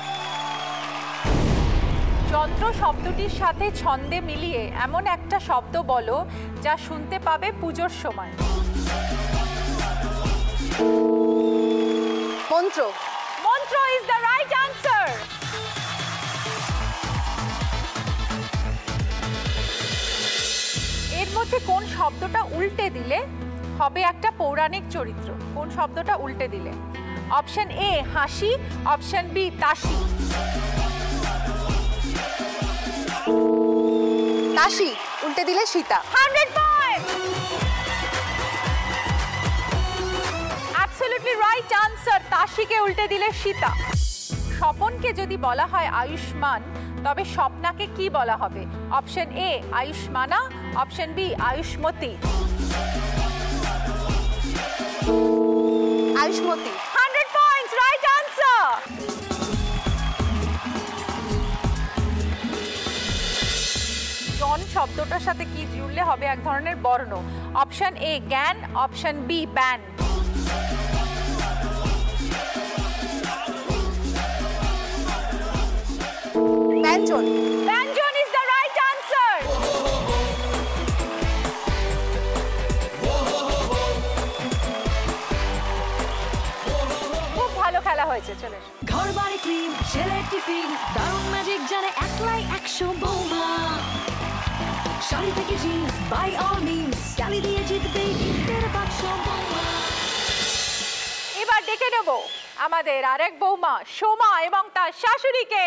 [SPEAKER 2] যন্ত্র শব্দটির সাথে ছন্দে মিলিয়ে এমন একটা শব্দ বলো যা শুনতে পাবে পুজোর সময়।
[SPEAKER 10] মন্ত্র।
[SPEAKER 2] মন্ত্র ইজ দ্য রাইট আনসার। এর মধ্যে কোন শব্দটা উল্টে দিলে হবে একটা পৌরাণিক চরিত্র? কোন শব্দটা উল্টে দিলে? অপশন এ হাসি, অপশন বি তাসি।
[SPEAKER 10] তাসি উল্টে দিলে Sita.
[SPEAKER 2] Hundred point, absolutely right answer. তাসিকে উল্টে দিলে সীতা। স্বপনকে যদি বলা হয় আয়ুষ্মান, তবে স্বপ্নাকে কি বলা হবে? অপশন এ আয়ুষ্মানা, অপশন বি আয়ুষ্মতি।
[SPEAKER 10] আয়ুষ্মতি।
[SPEAKER 2] Hundred points, right answer. জন শব্দটার সাথে কি জুড়লে হবে এক ধরনের বর্ণ? অপশন এ জ্ঞান, অপশন বি ব্যান।
[SPEAKER 10] ব্যঞ্জন।
[SPEAKER 2] ব্যঞ্জন ইজ দ্য রাইট আনসার। খুব ভালো খেলা হয়েছে, চলে
[SPEAKER 1] ঘর বাড়ি ক্রিম, ছেলের টিফিন, দারুণ ম্যাজিক জানে একলাই একশো বৌমা। শাড়ি থেকে জিন্স, বাই অল মিনস, চালি দিয়ে জিতবে গিফটের বাক্স বৌমা।
[SPEAKER 2] এবার ডেকে নেব আমাদের আরেক বৌমা সোমা এবং তার শাশুড়িকে।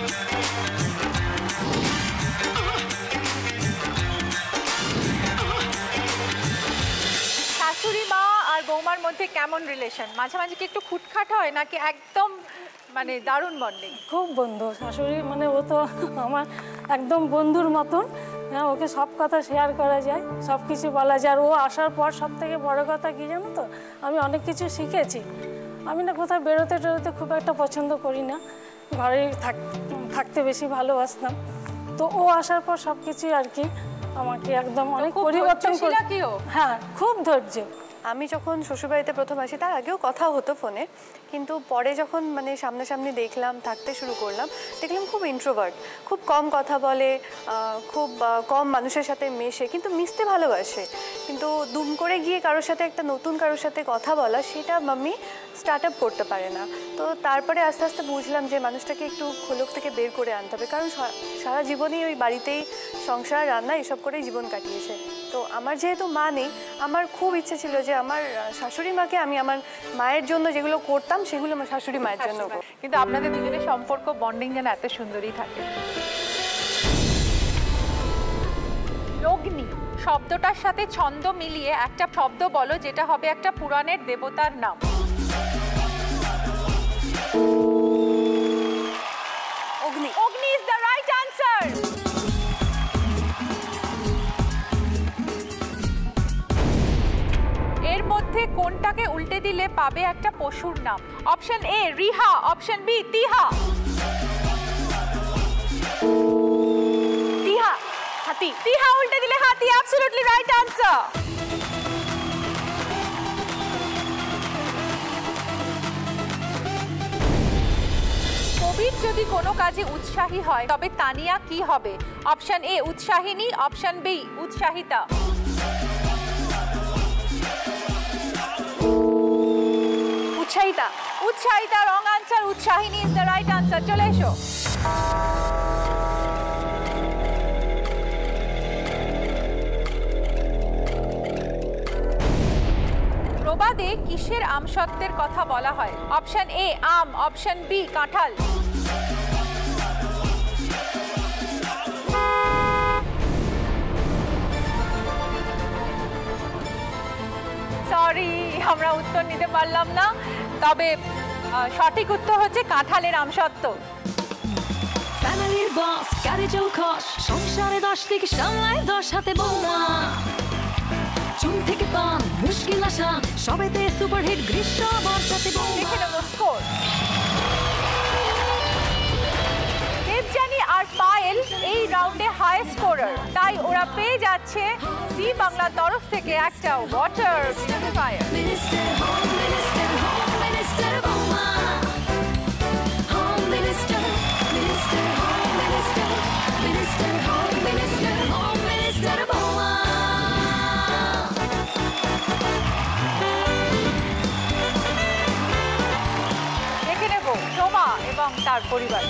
[SPEAKER 2] শাশুড়ি মা আর বৌমার মধ্যে কেমন রিলেশন? মাঝে মাঝে কি একটু খুটখাট হয় নাকি একদম মানে দারুণ বন্ডিং?
[SPEAKER 19] খুব বন্ধু। শাশুড়ি মানে ও তো আমার একদম বন্ধুর মতন, হ্যাঁ, ওকে সব কথা শেয়ার করা যায়, সব কিছু বলা যায়। আর ও আসার পর সব থেকে বড় কথা কি জানো তো, আমি অনেক কিছু শিখেছি। আমি না কোথাও বেরোতে টেরোতে খুব একটা পছন্দ করি না, ঘরেই থাক থাকতে বেশি ভালোবাসতাম। তো ও আসার পর সব কিছুই আর কি আমাকে একদম অনেক পরিবর্তন করে। হ্যাঁ, খুব ধৈর্য।
[SPEAKER 9] আমি যখন শ্বশুরবাড়িতে প্রথম আসি তার আগেও কথা হতো ফোনে, কিন্তু পরে যখন মানে সামনাসামনি দেখলাম, থাকতে শুরু করলাম, দেখলাম খুব ইন্ট্রোভার্ট, খুব কম কথা বলে, খুব কম মানুষের সাথে মেশে, কিন্তু মিশতে ভালোবাসে। কিন্তু দুম করে গিয়ে কারোর সাথে একটা নতুন কারোর সাথে কথা বলা, সেটা মাম্মি স্টার্ট আপ করতে পারে না। তো তারপরে আস্তে আস্তে বুঝলাম যে মানুষটাকে একটু খোলক থেকে বের করে আনতে হবে, কারণ সারা জীবনেই ওই বাড়িতেই সংসার, রান্না এসব করেই জীবন কাটিয়েছে। তো আমার যেহেতু মা নেই, আমার খুব ইচ্ছে ছিল যে আমার শাশুড়ি মাকে আমি আমার মায়ের জন্য যেগুলো করতাম সেগুলো আমার শাশুড়ি মায়ের জন্য।
[SPEAKER 2] কিন্তু আপনাদের দুজনের সম্পর্ক বন্ডিং যেন এত সুন্দরই থাকে। লগ্নি শব্দটার সাথে ছন্দ মিলিয়ে একটা শব্দ বলো যেটা হবে একটা পুরাণের দেবতার নাম। অগ্নি। অগ্নি ইজ দ্য রাইট আনসার। লিখলে পাবে একটা পশুর নাম। অপশন এ রিহা, অপশন বি তিহা। তিহা, হাতি। তিহা উল্টে দিলে হাতি, অ্যাবসলিউটলি রাইট আনসার। কবির যদি কোনো কাজে উৎসাহী হয় তবে তানিয়া কি হবে? অপশন এ উৎসাহিনী, অপশন বি উৎসাহিতা। উৎসাহিতা। উৎসাহিতা রং আনসার, উৎসাহিনী ইজ দ্য রাইট আনসার। চলে এসো। প্রবাদে কিসের আমসত্ত্বের কথা বলা হয়? অপশন এ আম, অপশন বি কাঁঠাল। সরি, আমরা উত্তর নিতে পারলাম না, তবে সঠিক উত্তর হচ্ছে কাঁঠালের আমসত্ত্ব।
[SPEAKER 1] ফ্যামিলির বস, গাড়ি চৌখস, সংসারে দশ থেকে সামলায় দশ হাতে বৌমা। চুন থেকে পান, মুশকিল আসা, সবেতে সুপারহিট গ্রীষ্ম বর্ষাতে বৌমা।
[SPEAKER 2] দেখে নেব স্কোর। দেবযানী আর পায়েল এই রাউন্ডে হাই স্কোরার, তাই ওরা পেয়ে যাচ্ছে জি বাংলা তরফ থেকে একটা water purifier.
[SPEAKER 1] Minister home minister home minister বৌমা। Home minister minister home minister minister home minister home minister বৌমা।
[SPEAKER 2] দেখে নেব সোমা এবং তার পরিবার।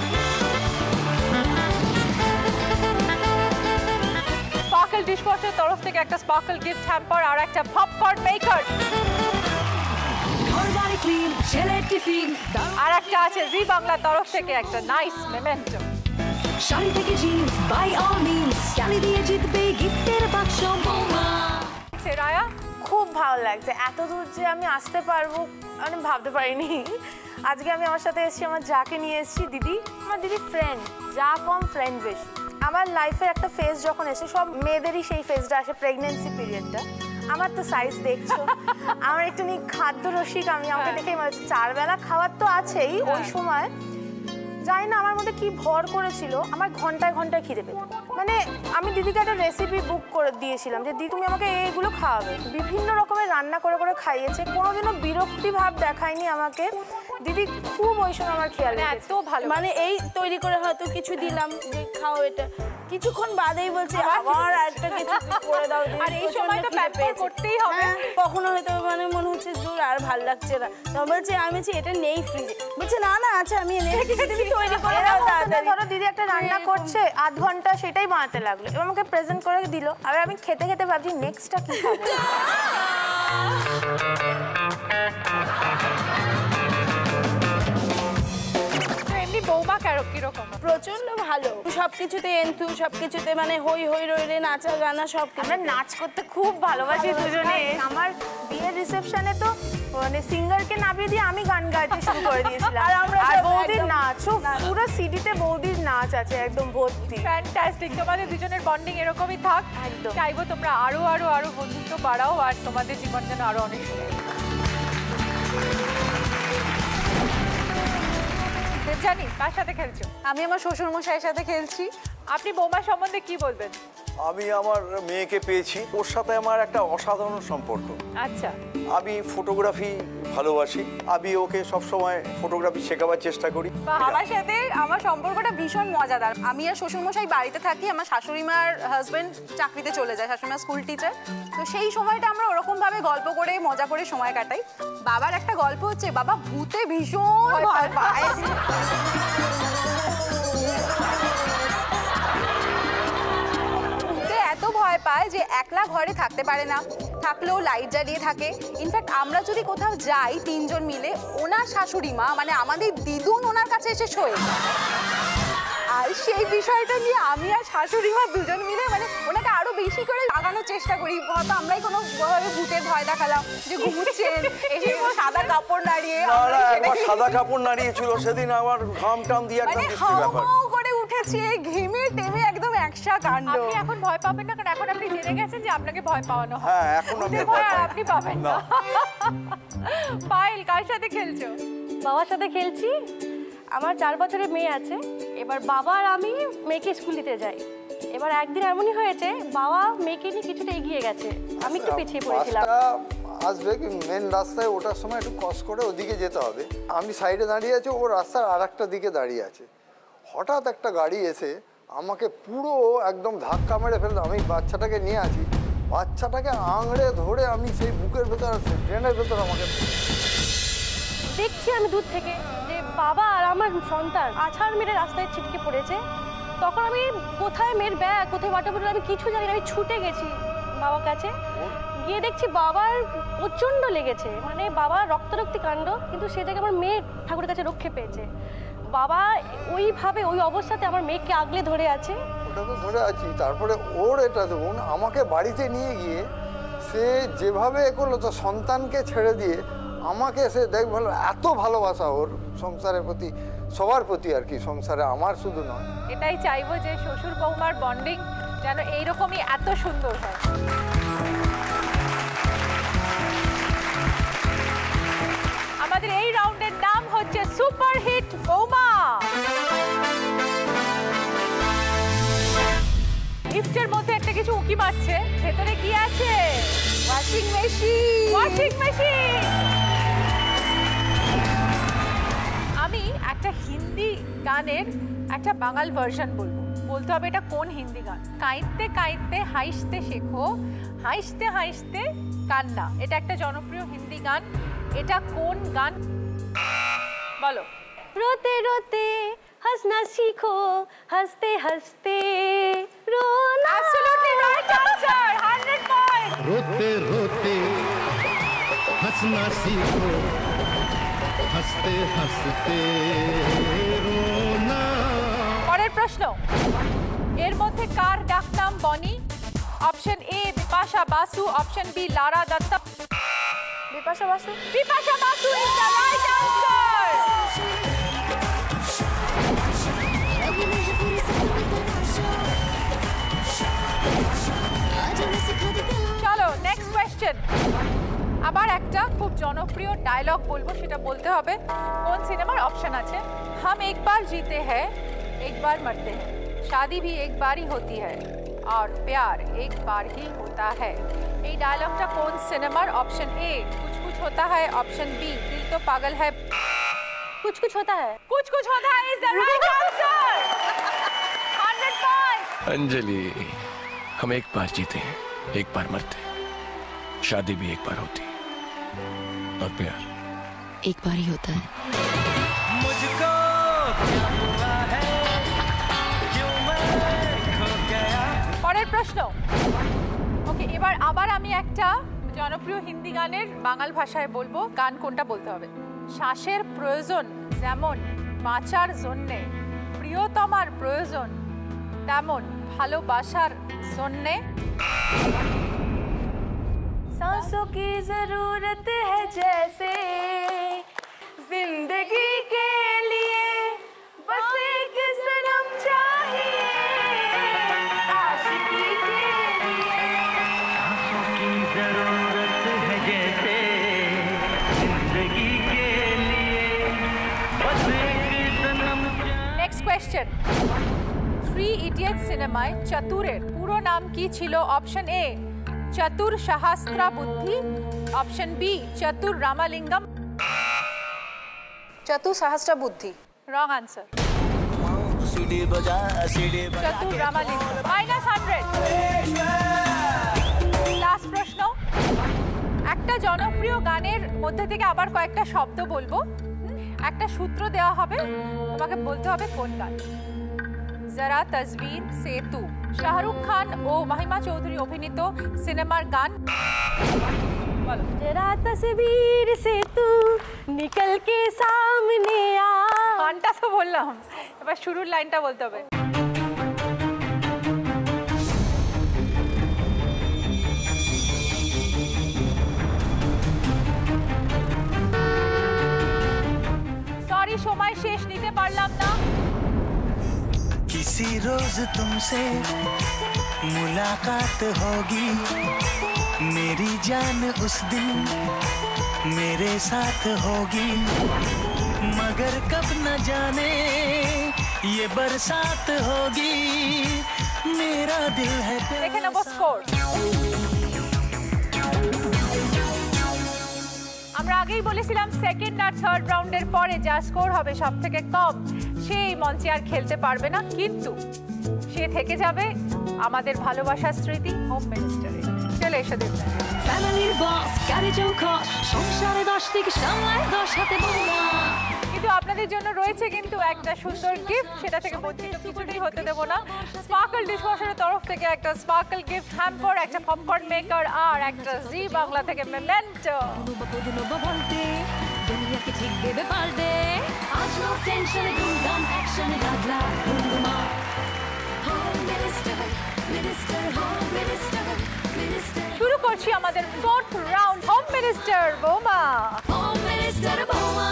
[SPEAKER 2] স্পার্কল ডিশওয়াশের তরফ থেকে একটা স্পার্কল গিফট হ্যাম্পার আর একটা পপকর্ন মেকার।
[SPEAKER 1] ঘরবাড়ি ক্লিন, ছেলের টিফিন,
[SPEAKER 2] আর একটা আছে জি বাংলা তরফ থেকে একটা নাইস মেমেন্টো।
[SPEAKER 1] শাড়ি থেকে জিন্স, বাই অল মিনস, ক্যালি দিয়ে জিতবে গিফটের বাক্স বৌমা।
[SPEAKER 2] রায়া,
[SPEAKER 8] খুব ভালো লাগছে। এত দূর যে আমি আসতে পারবো আমি ভাবতে পারিনি। আজকে আমি আমার সাথে এসেছি, আমার যাকে নিয়ে এসেছি দিদি। আমার দিদি ফ্রেন্ড, যা কম ফ্রেন্ড বেশি। আমার লাইফে একটা ফেজ যখন এসে, সব মেয়েদেরই সেই ফেজটা আসে, প্রেগনেন্সি পিরিয়ডটা। আমার তো সাইজ দেখছো, আমার একটু নি খাদ্য রসিক আমি, আমাকে দেখেই মনে হচ্ছে চারবেলা খাওয়ার তো আছেই। ওই সময় জানি না আমার মধ্যে কি ভর করেছিল, আমার ঘন্টায় ঘন্টায় খিদে পেত। মানে আমি দিদিকে একটা রেসিপি বুক করে দিয়েছিলাম যে দিদি তুমি আমাকে এইগুলো খাওয়াবে। বিভিন্ন রকমের রান্না করে করে খাইয়েছে, কোনোদিনও বিরক্তি ভাব দেখায়নি আমাকে। দিদি খুব ওই সময় আমার খেয়াল
[SPEAKER 2] এত ভালো,
[SPEAKER 20] মানে এই তৈরি করে হয়তো কিছু দিলাম যে খাও এটা, কিছুক্ষণ বাদেই বলছে আবার আরেকটা কিছু করে দাও।
[SPEAKER 2] আর এই সময়টা প্যাম্পার করতেই হবে।
[SPEAKER 20] কখনো হয়তো মানে মনে হচ্ছে দূর আর ভালো লাগছে না, তখন বলছে আমি বলছি এটা নেই ফ্রিজে, বলছে না না আছে আমি এনে রেখেছি তুমি তৈরি করে দাও তাড়াতাড়ি।
[SPEAKER 8] ধরো দিদি একটা রান্না করছে আধ ঘন্টা, সেটাই বানাতে লাগলো, এবার আমাকে প্রেজেন্ট করে দিল। আর আমি খেতে খেতে ভাবছি নেক্সটটা কি খাবো।
[SPEAKER 2] এমনি বৌমা কিরকম?
[SPEAKER 20] প্রচন্ড ভালো, সবকিছুতে এন্থু, সবকিছুতে মানে হই হই রই রে, নাচা গানা সব।
[SPEAKER 8] আমরা নাচ করতে খুব ভালোবাসি দুজনে। আমার বিয়ের রিসেপশনে তো মানে সিঙ্গারকে নামিয়ে দিয়ে আমি গান গাইতে শুরু করে দিয়েছিলাম। আর আমরা বৌদির নাচও, পুরো সিডিতে বৌদির নাচ আছে একদম ভর্তি।
[SPEAKER 2] ফ্যান্টাস্টিক, তোমাদের দুজনের বন্ডিং এরকমই থাক। একদম চাইবো তোমরা আরো আরো আরো বন্ধুত্ব বাড়াও, আর তোমাদের জীবন যেন আরো অনেক সুন্দর। জানি কার সাথে খেলছো?
[SPEAKER 10] আমি আমার শ্বশুর মশাইয়ের সাথে খেলছি।
[SPEAKER 2] আপনি বৌমা সম্বন্ধে কি বলবেন?
[SPEAKER 21] আমি আমার মেয়েকে পেয়েছি, ওর সাথে আমার একটা অসাধারণ সম্পর্ক।
[SPEAKER 2] আচ্ছা,
[SPEAKER 21] আমি ফটোগ্রাফি ভালোবাসি, আমি ওকে সবসময় ফটোগ্রাফি শেখাবার চেষ্টা করি।
[SPEAKER 10] আমার সাথে আমার সম্পর্কটা ভীষণ মজাদার। আমি আর শ্বশুরমশাই বাড়িতে থাকি, আমার শাশুড়ি মার হাজবেন্ড চাকরিতে চলে যায়, শাশুড়ি মা স্কুল টিচার। তো সেই সময়টা আমরা ওরকমভাবে গল্প করে মজা করে সময় কাটাই। বাবার একটা গল্প হচ্ছে, বাবা ভূতে ভীষণ ভয় পায়। এত ভয় পায় যে একলা ঘরে থাকতে পারে না, থাকলেও লাইট জ্বালিয়ে থাকে। ইনফ্যাক্ট আমরা যদি কোথাও যাই তিনজন মিলে, ওনার শাশুড়ি মা মানে আমাদের দিদুন ওনার কাছে এসে শোয়। আর সেই বিষয়টা নিয়ে আমি আর শাশুড়ি মা দুজন মিলে মানে ওনাকে আরো বেশি করে লাগানোর চেষ্টা করি। হয়তো আমরাই কোনো ভূতের ভয় দেখালাম যে ঘুমুচ্ছেন, এসে সাদা কাপড় নাড়িয়ে।
[SPEAKER 21] সাদা কাপড় নাড়িয়েছিল সেদিন, আমার ঘাম টাম দিয়ে একদম ব্যাপার
[SPEAKER 10] করে উঠেছে, ঘেমে টেমে একদম একসা কাণ্ড।
[SPEAKER 2] আপনি এখন ভয় পাবেন না, কারণ এখন আপনি জেনে গেছেন যে আপনাকে ভয় পাওয়ানো হয়।
[SPEAKER 21] হ্যাঁ, এখন
[SPEAKER 2] আপনি ভয় আর আপনি পাবেন না। পায়েল কার সাথে খেলছো?
[SPEAKER 20] বাবার সাথে খেলছি। আমার চার বছরের মেয়ে আছে। এবার বাবা আর আমি মেয়েকে স্কুল দিতে যাই। এবার একদিন এমনই হয়েছে বাবা মেয়েকে নিয়ে কিছুটা এগিয়ে গেছে, আমি একটু পিছিয়ে পড়েছিলাম।
[SPEAKER 21] আসবে কি মেন রাস্তায় ওঠার সময় একটু ক্রস করে ওদিকে যেতে হবে। আমি সাইডে দাঁড়িয়ে আছি, ও রাস্তার আর একটা দিকে দাঁড়িয়ে আছে। হঠাৎ একটা গাড়ি এসে আমাকে পুরো একদম ধাক্কা মেরে ফেললো। আমি বাচ্চাটাকে নিয়ে আছি, বাচ্চাটাকে আঙড়ে ধরে আমি সেই বুকের ভেতর ট্রেনের ভেতর আমাকে
[SPEAKER 20] দেখছি আমি দূর থেকে যে বাবা আর আমার সন্তান আছাড় মেরে রাস্তায় ছিটকে পড়েছে। তখন আমি কোথায় মেয়ের ব্যাগ, কোথায় ওয়াটার বোতল আমি কিছু জানি না, আমি ছুটে গেছি বাবার কাছে। গিয়ে দেখছি বাবার প্রচণ্ড লেগেছে, মানে বাবার রক্তারক্তি কাণ্ড, কিন্তু সে জায়গায় আমার মেয়ে ঠাকুরের কাছে রক্ষে পেয়েছে। বাবা ওইভাবে ওই অবস্থাতে আমার মেয়েকে আগলে ধরে আছে।
[SPEAKER 21] ওটা তো ধরে আছি। তারপরে ওর এটা দেখুন, আমাকে বাড়িতে নিয়ে গিয়ে সে যেভাবে এ করলো, তো সন্তানকে ছেড়ে দিয়ে আমাকে সে দেখ ভালো, এত ভালোবাসা ওর সংসারের প্রতি, সবার প্রতি আর কি, সংসারে আমার শুধু নয়।
[SPEAKER 2] এটাই চাইবো যে শ্বশুর বৌমার বন্ডিং যেন এইরকমই এত সুন্দর হয়। আমাদের এই রাউন্ডের নাম হচ্ছে সুপার হিট বৌমা। গিফটের মধ্যে একটা কিছু উকি মারছে, ভেতরে কি আছে? Washing machine. Washing machine. আমি একটা হিন্দি গানের একটা বাঙাল ভার্সন বলবো, বলতে হবে এটা কোন হিন্দি গান। কাঁদতে কাঁদতে হাসতে শেখো, হাসতে হাসতে কান্না। এটা একটা জনপ্রিয় হিন্দি গান। এটা কোন গান বলো?
[SPEAKER 20] रोते रोते हंसना सीखो, हंसते हंसते रोना।
[SPEAKER 2] Absolutely right answer, one hundred points.
[SPEAKER 4] रोते रोते हंसना सीखो, हंसते हंसते रोना।
[SPEAKER 2] পরের প্রশ্ন, এর মধ্যে কার ডাকনাম Bonnie? Option A Bipasha Basu, option B Lara Dutta.
[SPEAKER 20] Bipasha Basu.
[SPEAKER 2] Bipasha Basu is the right answer. চলো নেক্সট কোয়েশ্চেন। আবার একটা খুব জনপ্রিয় ডায়লগ বলবো, সেটা বলতে হবে কোন সিনেমার। অপশন আছে हम एक बार जीते हैं एक बार मरते हैं, शादी भी एक बार ही होती है और प्यार एक बार ही होता है। এই ডায়লগটা কোন সিনেমার? অপশন এ कुछ कुछ होता है, ऑप्शन बी दिल तो पागल है,
[SPEAKER 20] कुछ कुछ होता है।
[SPEAKER 2] कुछ कुछ होता है is the right answer. one hundred points।
[SPEAKER 22] Anjali, हम एक बार जीते हैं एक बार मरते हैं, शादी भी एक बार होती है और प्यार
[SPEAKER 1] एक बार ही होता है।
[SPEAKER 4] मुझको क्या हुआ है, क्यों मैं खो गया।
[SPEAKER 2] পরের প্রশ্ন। ওকে, এবার আবার আমি একটা জনপ্রিয় হিন্দি গানের বাংলা ভাষায় বলবো। গান কোনটা বলতে হবে? শ্বাসের প্রয়োজন যেমন বাঁচার জন্যে, প্রিয়তমার প্রয়োজন তেমন ভালোবাসার জন্যে।
[SPEAKER 20] सांसों की जरूरत है जैसे जिंदगी के लिए, बस एक सनम चाहिए आशिकी के लिए।
[SPEAKER 4] सांसों की जरूरत है जैसे जिंदगी के लिए, बस एक सनम।
[SPEAKER 2] Next question. থ্রি ইডিয়টস সিনেমায় চতুরের পুরো নাম কি ছিল? অপশন এ চতুর সহস্রা বুদ্ধি, অপশন বি চতুর Ramalingam.
[SPEAKER 10] Chatur Sahasrabuddhe.
[SPEAKER 2] Wrong answer. Chatur Ramalingam. Minus hundred. Last প্রশ্ন। একটা জনপ্রিয় গানের মধ্যে থেকে আবার কয়েকটা শব্দ বলবো, একটা সূত্র দেওয়া হবে, তোমাকে বলতে হবে কোন গান। जरा तस्वीर से तू শাহরুখ খান ও মাহিমা চৌধুরী অভিনীত সিনেমার গান। বলো।
[SPEAKER 20] जरा तस्वीर से तू निकल के सामने आ।
[SPEAKER 2] গানটা তো বললাম, এবার শুরুর লাইনটা বলতে হবে। সরি, সময় শেষ, নিতে পারলাম না।
[SPEAKER 4] किसी रोज तुमसे मुलाकात होगी, मेरी जान उस दिन मेरे साथ होगी, मगर कब न जाने ये बरसात होगी, मेरा दिल है।
[SPEAKER 2] দেখে নেব স্কোর। আমরা আগেই বলেছিলাম সেকেন্ড আর থার্ড রাউন্ডের পরে যা স্কোর হবে সব থেকে কম সেই মঞ্চে আর খেলতে পারবে না, কিন্তু সে থেকে যাবে আমাদের ভালোবাসার স্মৃতি হোম মিনিস্টারে। চলে এসো দেবদা।
[SPEAKER 1] ফ্যামিলির বস গাড়ি চৌখস সংসারে দশ থেকে সামলায় দশ হাতে বৌমা।
[SPEAKER 2] কিন্তু আপনাদের জন্য রয়েছে কিন্তু একটা সুন্দর গিফট, সেটা থেকে বঞ্চিত কিছুতেই হতে দেবো না। স্পার্কল ডিশওয়াশারের তরফ থেকে একটা স্পার্কল গিফট হ্যাম্পার, একটা পপকর্ন মেকার আর একটা জি বাংলা থেকে মেমেন্টো।
[SPEAKER 1] দুনিয়াকে ঠিক দেবে পাল্টে, আজ নো টেনশনে দুমদাম অ্যাকশনে লাগলা ঘুমঘুমা। Home minister minister home minister minister.
[SPEAKER 2] শুরু করছি আমাদের ফোর্থ রাউন্ড, হোম মিনিস্টার বৌমা।
[SPEAKER 1] হোম মিনিস্টার বৌমা।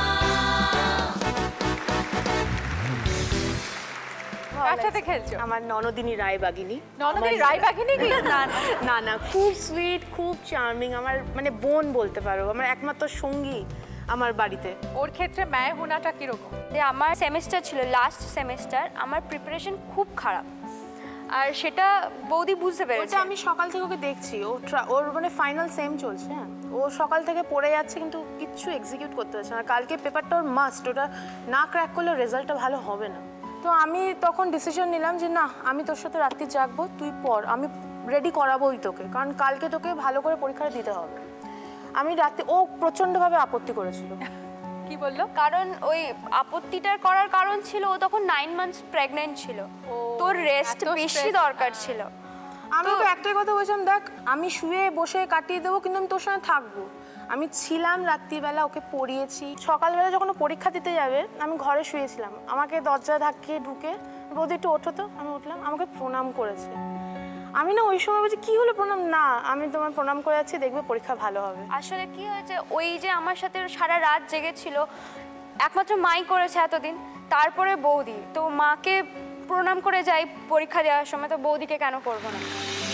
[SPEAKER 2] কার সাথে খেলছো?
[SPEAKER 8] আমার ননদিনী রায়বাগিনী।
[SPEAKER 2] ননদিনী রায়বাগিনী কি?
[SPEAKER 8] না না না, খুব সুইট, খুব চার্মিং, আমার মানে বোন বলতে পারো, আমার একমাত্র সঙ্গী আমার বাড়িতে।
[SPEAKER 2] ওর ক্ষেত্রে মায়ে হুনাটা কিরকম?
[SPEAKER 3] যে আমার সেমিস্টার ছিল, লাস্ট সেমিস্টার, আমার প্রিপারেশন খুব খারাপ, আর সেটা বৌদি বুঝতে পেরেছে।
[SPEAKER 8] আমি সকাল থেকে ওকে দেখছি, ও ওর মানে ফাইনাল সেম চলছে, হ্যাঁ ও সকাল থেকে পড়ে যাচ্ছে কিন্তু কিচ্ছু এক্সিকিউট করতে পারছে না। কালকে পেপারটা ওর মাস্ট, ওটা না ক্র্যাক করলে রেজাল্টটা ভালো হবে না। তো আমি তখন ডিসিশন নিলাম যে না, আমি তোর সাথে রাত্রি জাগবো, তুই পড়, আমি রেডি করাবোই তোকে, কারণ কালকে তোকে ভালো করে পরীক্ষা দিতে হবে। আমি রাতে, ও প্রচণ্ডভাবে আপত্তি করেছিল।
[SPEAKER 3] কি বললো? কারণ ওই আপত্তিটার করার কারণ ছিল ও তখন নাইন মান্থস প্রেগনেন্ট ছিল, তোর রেস্ট বেশি দরকার ছিল।
[SPEAKER 8] আমি তো একটাই কথা বলছিলাম, দেখ আমি শুয়ে বসে কাটিয়ে দেবো, কিন্তু আমি তোর সঙ্গে থাকবো। আমি ছিলাম রাত্রিবেলা, ওকে পড়িয়েছি। সকালবেলা যখন ও পরীক্ষা দিতে যাবে, আমি ঘরে শুয়েছিলাম, আমাকে দরজা ধাক্কিয়ে ঢুকে বৌদি একটু ওঠো তো, আমি উঠলাম, আমাকে প্রণাম করেছে। আমি না ওই সময় বলছি কি হলো প্রণাম, না আমি তোমার প্রণাম করে যাচ্ছি, দেখবে পরীক্ষা ভালো হবে।
[SPEAKER 3] আসলে কি হয়েছে, ওই যে আমার সাথে সারা রাত জেগেছিল, একমাত্র মাই করেছে এতদিন, তারপরে বৌদি। তো মাকে প্রণাম করে যাই পরীক্ষা দেওয়ার সময়, তো বৌদিকে কেন করবো না?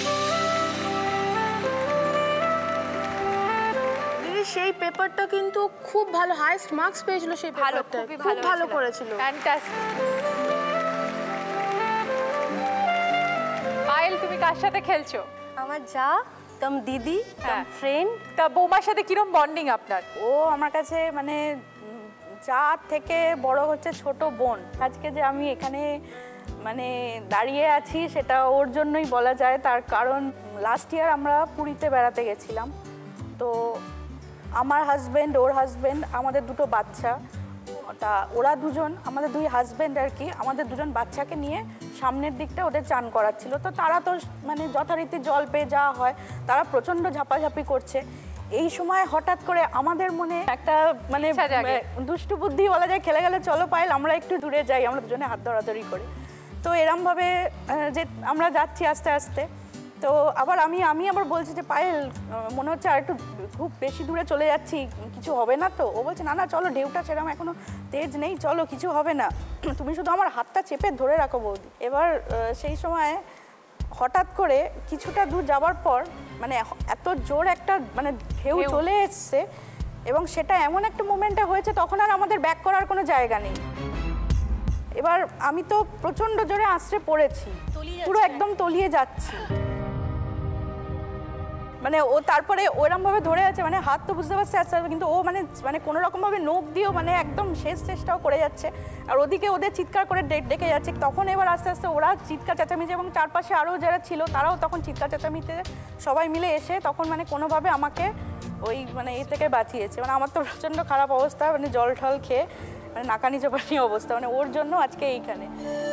[SPEAKER 8] সেই পেপারটা কিন্তু খুব ভালো, হাইয়েস্ট মার্কস পেয়েছিল সেই পেপারটা, খুব ভালো করেছিল।
[SPEAKER 2] ফ্যান্টাস্টিক। পায়েল, তুমি কার সাথে খেলছো?
[SPEAKER 6] আমার যা, তম দিদি, তম ফ্রেন্ড।
[SPEAKER 2] তা বৌমার সাথে কিরম বন্ডিং আপনার?
[SPEAKER 6] ও আমার কাছে মানে যা থেকে বড় হচ্ছে ছোট বোন। আজকে যে আমি এখানে মানে দাঁড়িয়ে আছি সেটা ওর জন্যই বলা যায়, তার কারণ লাস্ট ইয়ার আমরা পুরীতে বেড়াতে গেছিলাম, তো আমার হাজব্যান্ড, ওর হাজব্যান্ড, আমাদের দুটো বাচ্চা, ওটা ওরা দুজন, আমাদের দুই হাজব্যান্ড আর কি, আমাদের দুজন বাচ্চাকে নিয়ে সামনের দিকটা ওদের চান করাচ্ছিল। তো তারা তো মানে যথারীতি জল পেয়ে যাওয়া হয়, তারা প্রচণ্ড ঝাপাঝাপি করছে। এই সময় হঠাৎ করে আমাদের মনে একটা মানে দুষ্টু বুদ্ধি বলা যায়, খেলে গেলে চলো পায়েল আমরা একটু দূরে যাই, আমরা দুজনে হাত ধরাধরি করে। তো এরমভাবে যে আমরা যাচ্ছি আস্তে আস্তে, তো আবার আমি আমি আবার বলছি যে পায়েল মনে হচ্ছে আর একটু খুব বেশি দূরে চলে যাচ্ছি, কিছু হবে না তো? ও বলছে না না চলো, ঢেউটা সেরকম এখনো তেজ নেই, চলো কিছু হবে না, তুমি শুধু আমার হাতটা চেপে ধরে রাখো বৌদি। এবার সেই সময় হঠাৎ করে কিছুটা দূর যাওয়ার পর মানে এত জোর একটা মানে ঢেউ চলে এসছে, এবং সেটা এমন একটা মোমেন্টে হয়েছে তখন আর আমাদের ব্যাক করার কোনো জায়গা নেই। এবার আমি তো প্রচণ্ড জোরে আছড়ে পড়েছি, পুরো একদম তলিয়ে যাচ্ছি। মানে ও তারপরে ওরমভাবে ধরে আছে, মানে হাত তো বুঝতে পারছে আস্তে আস্তে, কিন্তু ও মানে মানে কোনো রকমভাবে নখ দিয়েও মানে একদম শেষ চেষ্টাও করে যাচ্ছে, আর ওদিকে ওদের চিৎকার করে ডেকে যাচ্ছে। তখন এবার আস্তে আস্তে ওরা চিৎকার চেঁচামেচি, এবং চারপাশে আরও যারা ছিল তারাও তখন চিৎকার চেঁচামেচিতে সবাই মিলে এসে তখন মানে কোনোভাবে আমাকে ওই মানে এ থেকে বাঁচিয়েছে। মানে আমার তো প্রচণ্ড খারাপ অবস্থা, মানে জল ঠল খেয়ে মানে নাকানি চোপানি অবস্থা, মানে ওর জন্য আজকে এইখানে।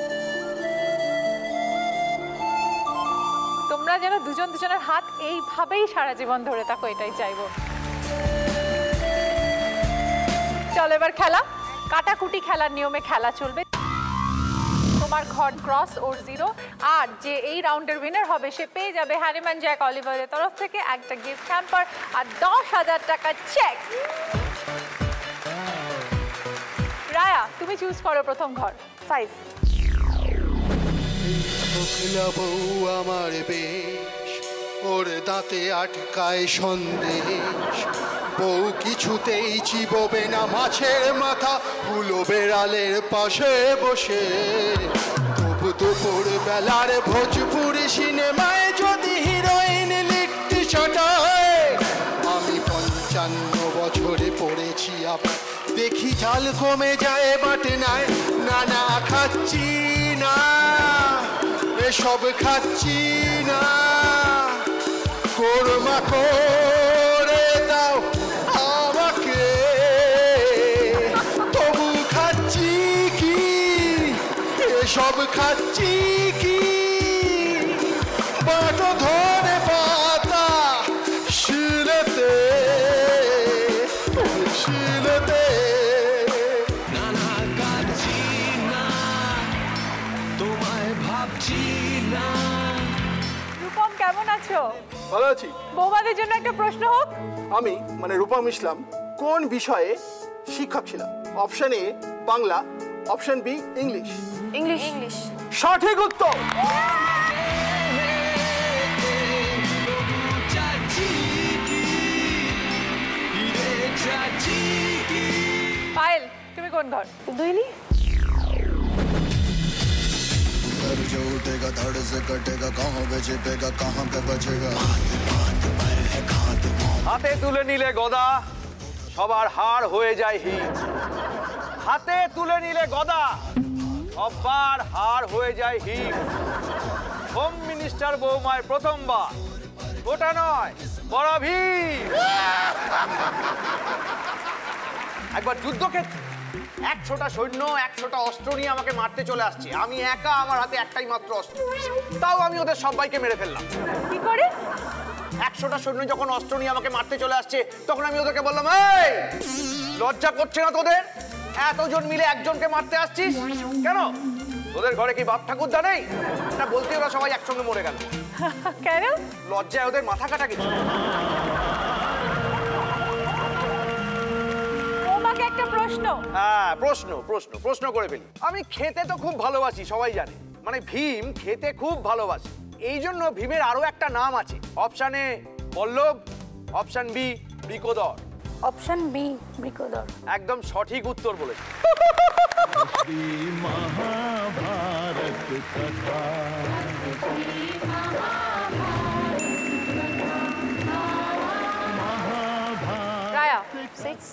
[SPEAKER 2] তোমরা যেন দুজন দুজনের হাত এইভাবেই সারা জীবন ধরে থাকো, এটাই চাইবো। চলো এবার খেলা, কাটাকুটি খেলার নিয়মে খেলা চলবে। তোমার ঘর ক্রস ওর জিরো, আর যে এই রাউন্ডের উইনার হবে সে পেয়ে যাবে হ্যারিম্যান জ্যাক অলিভারের তরফ থেকে একটা গিফট হ্যাম্পার আর দশ হাজার টাকা চেক। রায়া, তুমি চুজ করো প্রথম ঘর।
[SPEAKER 8] ফাইভ।
[SPEAKER 23] বউ আমার বেশ, ওর দাঁতে আটকায় সন্দেশ,
[SPEAKER 5] বউ কিছুতেই চিবোবে না মাছের মাথা হুলো বেড়ালের পাশে বসে। তবু দুপুর বেলার ভোজপুরি সিনেমায় যদি হিরোইন লিট্টি চটায়, আমি পঞ্চান্ন বছরে পড়েছি আবার দেখি ঝাল কমে যায় বাটনায়। না না খাচ্ছি না, এসব খাচ্ছি না, কোরমা করে দাও আমাকে। তবু খাচ্ছি কি, এসব খাচ্ছি কি, বাটো ধরে পাতা শিলেতে শিলেতে।
[SPEAKER 2] রূপম কেমন আছো?
[SPEAKER 7] ভালো আছি।
[SPEAKER 2] বৌমাদের জন্য একটা প্রশ্ন হোক।
[SPEAKER 7] আমি মানে রূপম ইসলাম কোন বিষয়ে শিক্ষক ছিলাম? Option A Bangla, option B English.
[SPEAKER 3] English. English
[SPEAKER 7] সঠিক উত্তর।
[SPEAKER 2] পায়েল তুমি কোন ঘর?
[SPEAKER 20] দুইনি।
[SPEAKER 5] सर जो उठेगा धड़ से कटेगा, कहाँ पे छिपेगा कहाँ पे बचेगा।
[SPEAKER 23] হাতে তুলে নিলে গদা সবার হার হয়ে যায় হিট। হাতে তুলে নিলে গদা সবার হার হয়ে যায় হিট। হোম মিনিস্টার বৌমায় প্রথমবার, ওটা নয় বড় ভিড়। একবার যুদ্ধক্ষেত্রে একশোটা সৈন্য একশোটা অস্ত্র নিয়ে আমাকে মারতে চলে আসছে। আমি একা, আমার হাতে একটাই মাত্র অস্ত্র, তাও আমি ওদের সবাইকে মেরে ফেললাম।
[SPEAKER 2] কি করে?
[SPEAKER 23] একশোটা সৈন্য যখন অস্ত্র নিয়ে আমাকে মারতে চলে আসছে, তখন আমি ওদেরকে বললাম, এই লজ্জা করছে না তোদের? এতজন মিলে একজনকে মারতে আসছিস কেন? তোদের ঘরে কি বাপ ঠাকুরদা নেই? এটা বলতে ওরা সবাই একসঙ্গে মরে গেল।
[SPEAKER 2] কেন?
[SPEAKER 23] লজ্জায় ওদের মাথা কাটা গেছে।
[SPEAKER 2] তোমাকে একটা প্রশ্ন।
[SPEAKER 23] হ্যাঁ প্রশ্ন প্রশ্ন প্রশ্ন করে ফেলি। আমি খেতে তো খুব ভালোবাসি, সবাই জানে। মানে ভীম খেতে খুব ভালোবাসে, এই জন্য ভীমের আরো একটা নাম আছে। Option A Ballabh, option B Vrikodar.
[SPEAKER 6] Option B Vrikodar.
[SPEAKER 23] একদম সঠিক উত্তর বলেছে।
[SPEAKER 4] মহাভারত কথা
[SPEAKER 2] রায়া সিক্স।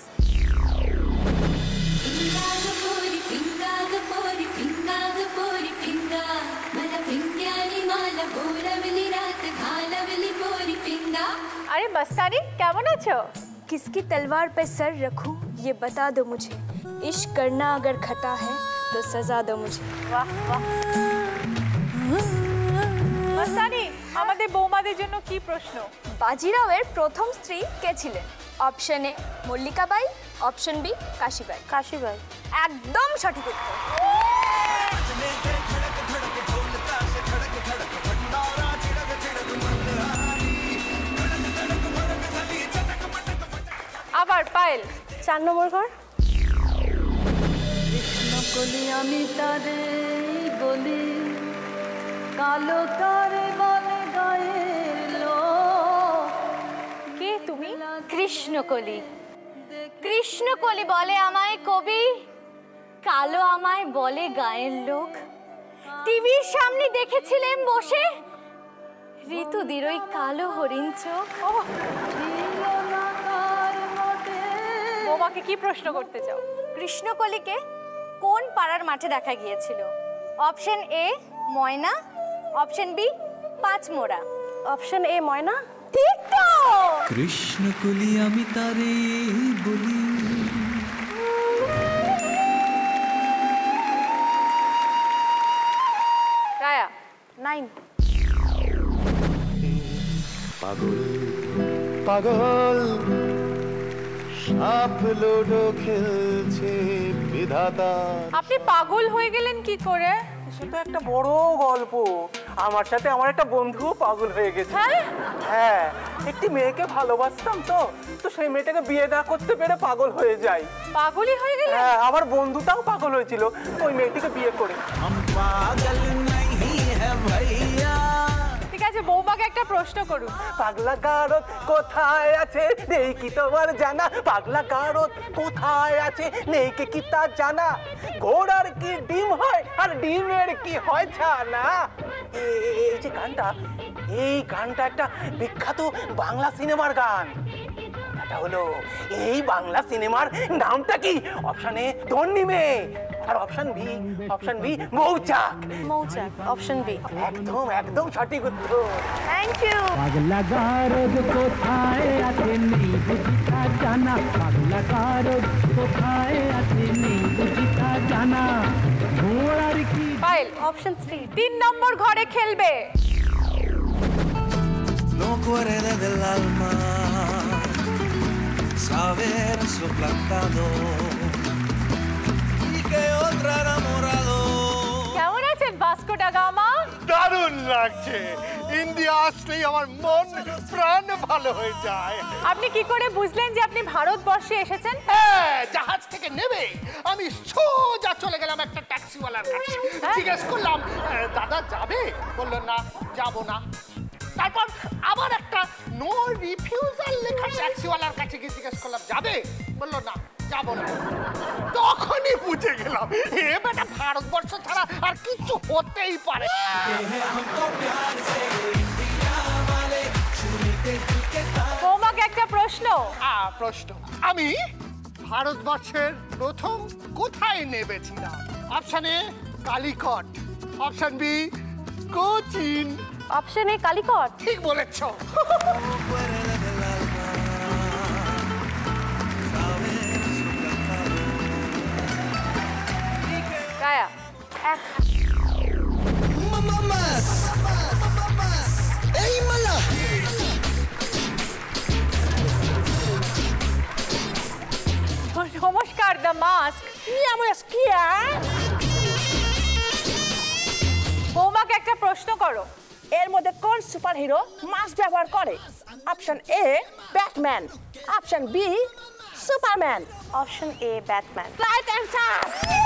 [SPEAKER 2] अरे मस्तानी केमन आछो?
[SPEAKER 3] किसकी तलवार पे सर रखूं ये बता दो मुझे, इश्क करना अगर खता है तो सजा दो मुझे।
[SPEAKER 2] वाह वाह। मस्तानी আমাদের বৌমাদের জন্য কি প্রশ্ন?
[SPEAKER 3] বাজিরাওয়ের প্রথম স্ত্রী কে ছিলেন? Option A Mallika Bai, option B Kashibai.
[SPEAKER 20] Kashibai
[SPEAKER 3] একদম সঠিক উত্তর।
[SPEAKER 2] আবার পায়েল
[SPEAKER 20] চার নম্বর ঘর।
[SPEAKER 1] কলি আমি তারে বলি কালো তারে বলে গায়ের লোক।
[SPEAKER 2] কে তুমি?
[SPEAKER 3] কৃষ্ণকলি। কৃষ্ণকলি বলে আমায় কবি, কালো আমায় বলে গায়ের লোক। টিভির সামনে দেখেছিলেন বসে ঋতুদির ওই কালো হরিণ চোখ।
[SPEAKER 2] বৌমাকে কি প্রশ্ন করতে চাও?
[SPEAKER 3] কৃষ্ণকলিকে কোন পাড়ার মাঠে দেখা গিয়েছিল? অপশন এ ময়না, অপশন বি পাঁচমোড়া।
[SPEAKER 20] অপশন এ ময়না।
[SPEAKER 3] ঠিক তো।
[SPEAKER 4] কৃষ্ণকলি আমি তারে বলি।
[SPEAKER 2] রায়া
[SPEAKER 20] নাইন।
[SPEAKER 5] পাগল পাগল সাপ লুডো খেলছে বিধাতা।
[SPEAKER 2] আপনি পাগল হয়ে গেলেন কি করে?
[SPEAKER 7] সেটা একটা বড় গল্প। আমার সাথে আমার একটা বন্ধু পাগল হয়ে গেছে। হ্যাঁ, একটি মেয়েকে ভালোবাসতাম তো তো সেই মেয়েটাকে বিয়ে না করতে পেরে পাগল হয়ে যাই।
[SPEAKER 2] পাগলই হয়ে গেলেন?
[SPEAKER 7] হ্যাঁ, আমার বন্ধুটাও পাগল হয়েছিল ওই মেয়েটিকে বিয়ে করে।
[SPEAKER 2] ঠিক আছে আছে, বৌমাকে একটা প্রশ্ন করুন।
[SPEAKER 7] পাগলা গারদ কোথায় আছে নেই কি তোমার জানা, পাগলা গারদ কোথায় আছে নেই কি কি তা জানা, ঘোড়ার কি ডিম হয় আর ডিমের কি হয় ছানা। এই যে গানটা, এই গানটা একটা বিখ্যাত বাংলা সিনেমার গান। এটা হলো এই বাংলা সিনেমার নামটা কি? অপশন এ ধন্যি মেয়ে, আর অপশন বি, অপশন বি মৌচাক।
[SPEAKER 20] মৌচাক, অপশন বি।
[SPEAKER 7] একদম একদম সঠিক উত্তর।
[SPEAKER 20] Thank you.
[SPEAKER 4] পাগলা গারদ কোথায় আছে নেই বুঝিতা জানা, পাগলা গারদ কোথায় আছে নেই বুঝিতা জানা, ঘোড়ার কি।
[SPEAKER 2] Payel,
[SPEAKER 20] option three.
[SPEAKER 2] তিন নম্বর ঘরে খেলবে।
[SPEAKER 11] No cuore dell'alma, saber suplantado y que otra enamorado.
[SPEAKER 2] কেমন আছেন ভাস্কো ডা গামা?
[SPEAKER 12] দারুণ লাগছে, ইন্ডিয়া আসলেই আমার মন প্রাণ ভালো হয়ে যায়।
[SPEAKER 2] আপনি কি করে বুঝলেন যে আপনি ভারতবর্ষে এসেছেন?
[SPEAKER 12] হ্যাঁ, জাহাজ থেকে নেমে আমি সোজা চলে গেলাম একটা ট্যাক্সিওয়ালার কাছে, জিজ্ঞেস করলাম দাদা যাবে? বললো না, যাবো না। তারপর আবার একটা নো রিফিউজাল লেখা ট্যাক্সিওয়ালার কাছে গিয়ে জিজ্ঞেস করলাম যাবে? বললো না, যাবো না। তখনই বুঝে গেলাম এ বেটা ভারতবর্ষ ছাড়া আর কিছু হতেই পারে।
[SPEAKER 2] তোমাকে একটা প্রশ্ন।
[SPEAKER 12] হ্যাঁ, প্রশ্ন। আমি ভারতবর্ষের প্রথম কোথায় নেমেছিলাম? Option A Calicut, option B Cochin,
[SPEAKER 20] option A Calicut.
[SPEAKER 12] ঠিক বলেছ।
[SPEAKER 2] গায়া এক।
[SPEAKER 11] এই মালা
[SPEAKER 2] নমস্কার, দ্য মাস্ক। বৌমাকে একটা প্রশ্ন করো।
[SPEAKER 14] এর মধ্যে কোন সুপার হিরো মাস্ক ব্যবহার করে? Option A Batman, option B Superman,
[SPEAKER 20] option A Batman.
[SPEAKER 14] Right answer.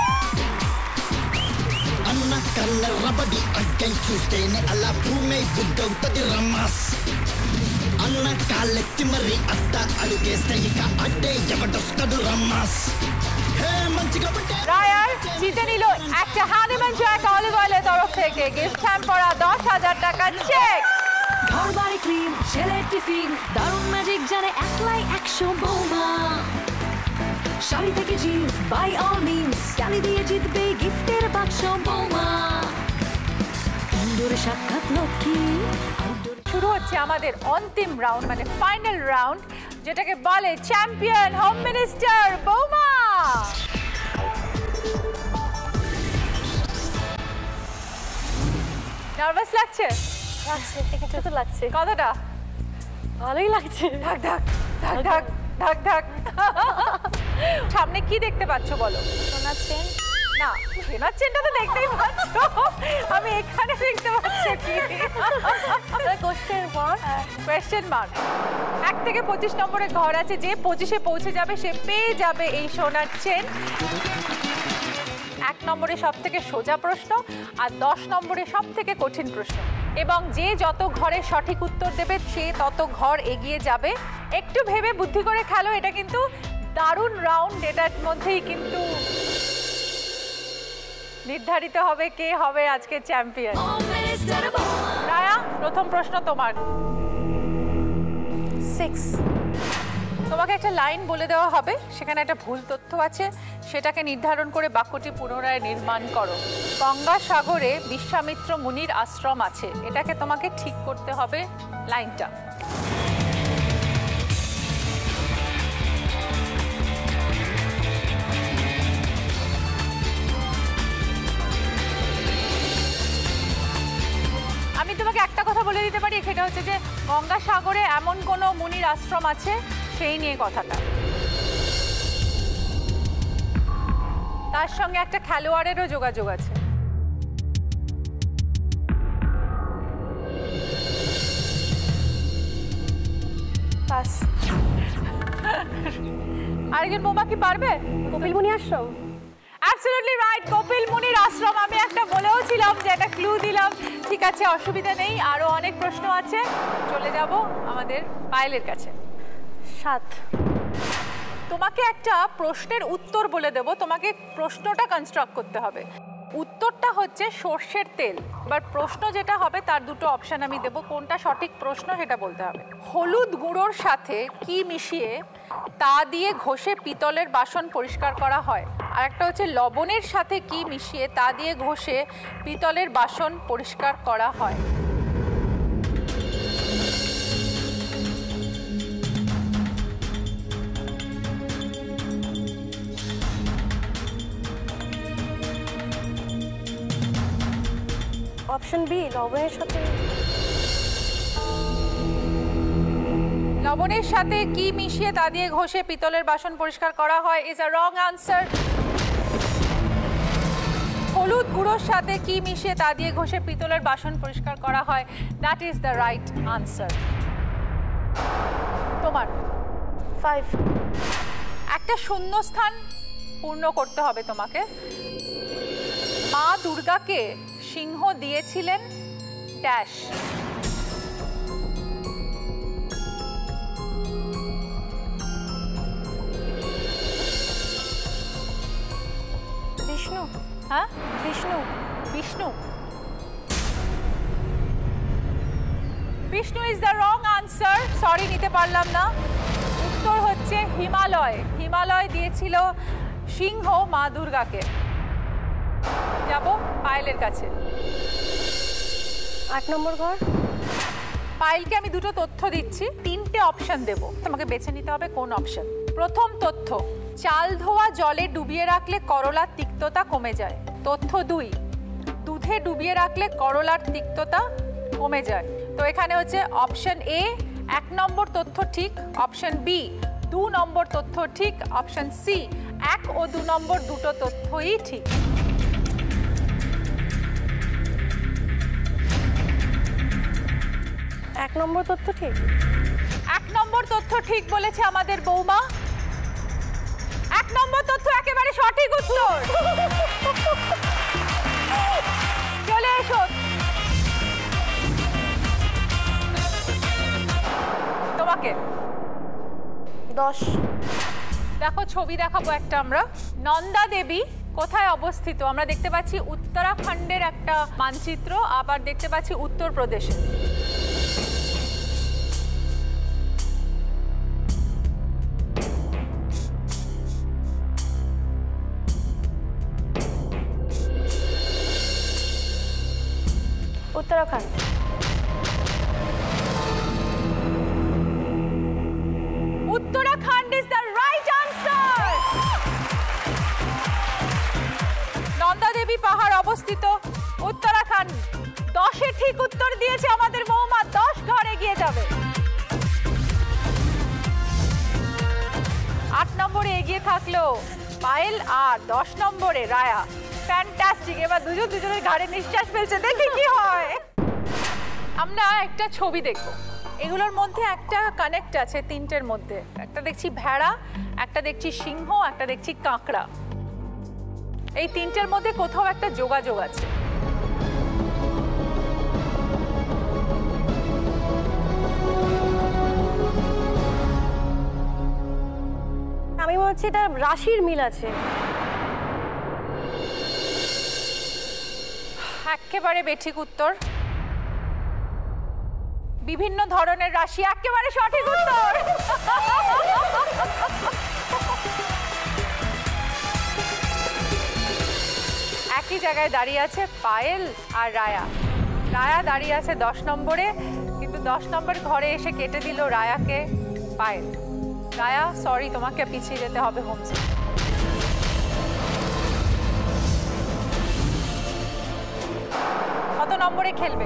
[SPEAKER 11] అన్న కళ్ళ రబడి అడ్డై చూస్తేనే అలా భూమి బుద్ధవుతుంది రమాస్, అన్న కాళ్ళెత్తి మరి అట్ట అడుగేస్తే ఇక అడ్డే ఎవడొస్తాడు రమాస్. హే మంచిగా
[SPEAKER 2] রায়ার জিতে নিল একটা হানিম্যান জ্যাক অলিভ অয়েলের তরফ থেকে গিফট হ্যাম্পার দশ হাজার টাকার চেক।
[SPEAKER 1] ঘরবাড়ি ক্রিম, ছেলের টিফিন, দারুণ ম্যাজিক জানে একলাই একশো বৌমা। শাড়ি থেকে জিন্স, বাই অল মিনস, ক্যালি দিয়ে জিতবে গিফটের বাক্স বৌমা। ইনডোরে সাক্ষাৎ লক্ষ্মী।
[SPEAKER 2] শুরু হচ্ছে আমাদের অন্তিম রাউন্ড, মানে ফাইনাল রাউন্ড, যেটাকে বলে চ্যাম্পিয়ন হোম মিনিস্টার বৌমা। নার্ভাস লাগছে?
[SPEAKER 20] লাগছে, একটু তো লাগছে।
[SPEAKER 2] কতটা?
[SPEAKER 20] ভালোই লাগছে।
[SPEAKER 2] ধাক ধাক ধাক ধাক ধাক ধাক। সামনে কি দেখতে পাচ্ছ বলো?
[SPEAKER 20] সোনার চেন।
[SPEAKER 2] না, সোনার চেনটা তো দেখতেই পাচ্ছ, আমি এখানে দেখতে পাচ্ছি কি?
[SPEAKER 20] Question mark.
[SPEAKER 2] Question mark. এক থেকে পঁচিশ নম্বরের ঘর আছে, যে পঁচিশে পৌঁছে যাবে সে পেয়ে যাবে এই সোনার চেন। এক নম্বরে সব থেকে সোজা প্রশ্ন আর দশ নম্বরে সব থেকে কঠিন প্রশ্ন, এবং যে যত ঘরে সঠিক উত্তর দেবে সে তত ঘর এগিয়ে যাবে। একটু ভেবে বুদ্ধি করে খেলো, এটা কিন্তু দারুণ রাউন্ড, এটার মধ্যেই কিন্তু নির্ধারিত হবে কে হবে আজকে চ্যাম্পিয়ন। রায়া, প্রথম প্রশ্ন তোমার।
[SPEAKER 20] সিক্স।
[SPEAKER 2] তোমাকে একটা লাইন বলে দেওয়া হবে, সেখানে একটা ভুল তথ্য আছে, সেটাকে নির্ধারণ করে বাক্যটি পুনরায় নির্মাণ করো। গঙ্গা সাগরে বিশ্বামিত্র মুনির আশ্রম আছে, এটাকে তোমাকে ঠিক করতে হবে লাইনটা। আমি তোমাকে একটা কথা বলে দিতে পারি, সেটা হচ্ছে যে গঙ্গা সাগরে এমন কোনো মুনির আশ্রম আছে, সেই নিয়ে কথাটা। তার সঙ্গে একটা খেলোয়াড়েরও যোগাযোগ আছে।
[SPEAKER 20] পাস।
[SPEAKER 2] আরেকজন বোমা কি পারবে?
[SPEAKER 20] কপিল মুনি আশ্রম।
[SPEAKER 2] অ্যাবসলিউটলি রাইট, কপিল মুনির আশ্রম। আমি একটা বলেও ছিলাম যে একটা ক্লু দিলাম ঠিক আছে, অসুবিধা নেই, আরো অনেক প্রশ্ন আছে। চলে যাব আমাদের পায়েলের কাছে।
[SPEAKER 20] সাত।
[SPEAKER 2] তোমাকে একটা প্রশ্নের উত্তর বলে দেব, তোমাকে প্রশ্নটা কনস্ট্রাক্ট করতে হবে। উত্তরটা হচ্ছে সর্ষের তেল। এবার প্রশ্ন যেটা হবে তার দুটো অপশন আমি দেব, কোনটা সঠিক প্রশ্ন সেটা বলতে হবে। হলুদ গুঁড়োর সাথে কি মিশিয়ে তা দিয়ে ঘষে পিতলের বাসন পরিষ্কার করা হয়? আর একটা হচ্ছে লবণের সাথে কি মিশিয়ে তা দিয়ে ঘষে পিতলের বাসন পরিষ্কার করা হয়?
[SPEAKER 20] অপশন বি, লবণের সাথে।
[SPEAKER 2] লবণের সাথে কি মিশিয়ে তা দিয়ে ঘষে পিতলের বাসন পরিষ্কার করা হয় ইজ আ রং আনসার। হলুদ গুঁড়োর সাথে কি মিশিয়ে তা দিয়ে ঘষে পিতলের বাসন পরিষ্কার করা হয়, that is the right answer. তোমার
[SPEAKER 20] ফাইভ।
[SPEAKER 2] একটা শূন্যস্থান পূর্ণ করতে হবে তোমাকে। মা দুর্গাকে সিংহ দিয়েছিলেন ড্যাশ।
[SPEAKER 20] বিষ্ণু।
[SPEAKER 2] হ্যাঁ,
[SPEAKER 20] Vishnu.
[SPEAKER 2] Vishnu. Vishnu is the wrong answer. Sorry, নিতে পারলাম না। উত্তর হচ্ছে হিমালয়। হিমালয় দিয়েছিল সিংহ মা দুর্গাকে। যাব পায়েলের কাছে।
[SPEAKER 20] আট নম্বর ঘর।
[SPEAKER 2] পায়েলকে আমি দুটো তথ্য দিচ্ছি, তিনটে অপশন দেব, তোমাকে বেছে নিতে হবে কোন অপশন। প্রথম তথ্য, চাল ধোয়া জলে ডুবিয়ে রাখলে করলার তিক্ততা কমে যায়। তথ্য দুই, দুধে ডুবিয়ে রাখলে করলার তিক্ততা কমে যায়। তো এখানে হচ্ছে অপশন এ এক নম্বর তথ্য ঠিক, অপশন বি দু নম্বর তথ্য ঠিক, অপশন সি এক ও দু নম্বর দুটো তথ্যই ঠিক।
[SPEAKER 20] এক নম্বর তথ্য ঠিক।
[SPEAKER 2] এক নম্বর তথ্য ঠিক বলেছে আমাদের বৌমা। এক নম্বর তথ্য একেবারে সঠিক উত্তর। চলে এসো। তোমাকে
[SPEAKER 20] দশ।
[SPEAKER 2] দেখো ছবি দেখাবো একটা আমরা। নন্দা দেবী কোথায় অবস্থিত? আমরা দেখতে পাচ্ছি উত্তরাখণ্ডের একটা মানচিত্র, আবার দেখতে পাচ্ছি উত্তরপ্রদেশে।
[SPEAKER 20] Uttarakhand.
[SPEAKER 2] Uttarakhand is the right answer. Nanda Devi পাহাড় অবস্থিত উত্তরাখণ্ড। দশে ঠিক উত্তর দিয়েছে আমাদের বৌমা, দশ ঘর এগিয়ে যাবে। আট নম্বরে এগিয়ে থাকলো পায়েল, আর দশ নম্বরে রায়া। ফ্যান্টাস্টিক। এবার দুজন দুজনের ঘাড়ে নিঃশ্বাস ফেলছে, দেখি কি হয়। আমরা একটা ছবি দেখবো, এগুলোর মধ্যে একটা কানেক্ট আছে তিনটের মধ্যে। একটা দেখছি ভেড়া, একটা দেখছি সিংহ, একটা দেখছি কাঁকড়া। এই তিনটের মধ্যে কোথাও একটা যোগাযোগ আছে।
[SPEAKER 20] আমি মনে হচ্ছে এটা রাশির মিল আছে।
[SPEAKER 2] একেবারে বেঠিক উত্তর। বিভিন্ন ধরনের রাশি, একেবারে সঠিক উত্তর। একই জায়গায় দাঁড়িয়ে আছে পায়েল আর রায়া। রায়া দাঁড়িয়ে আছে দশ নম্বরে, কিন্তু দশ নম্বর ঘরে এসে কেটে দিল রায়াকে পায়েল। রায়া সরি, তোমাকে পিছিয়ে যেতে হবে হোমসে। কত নম্বরে খেলবে?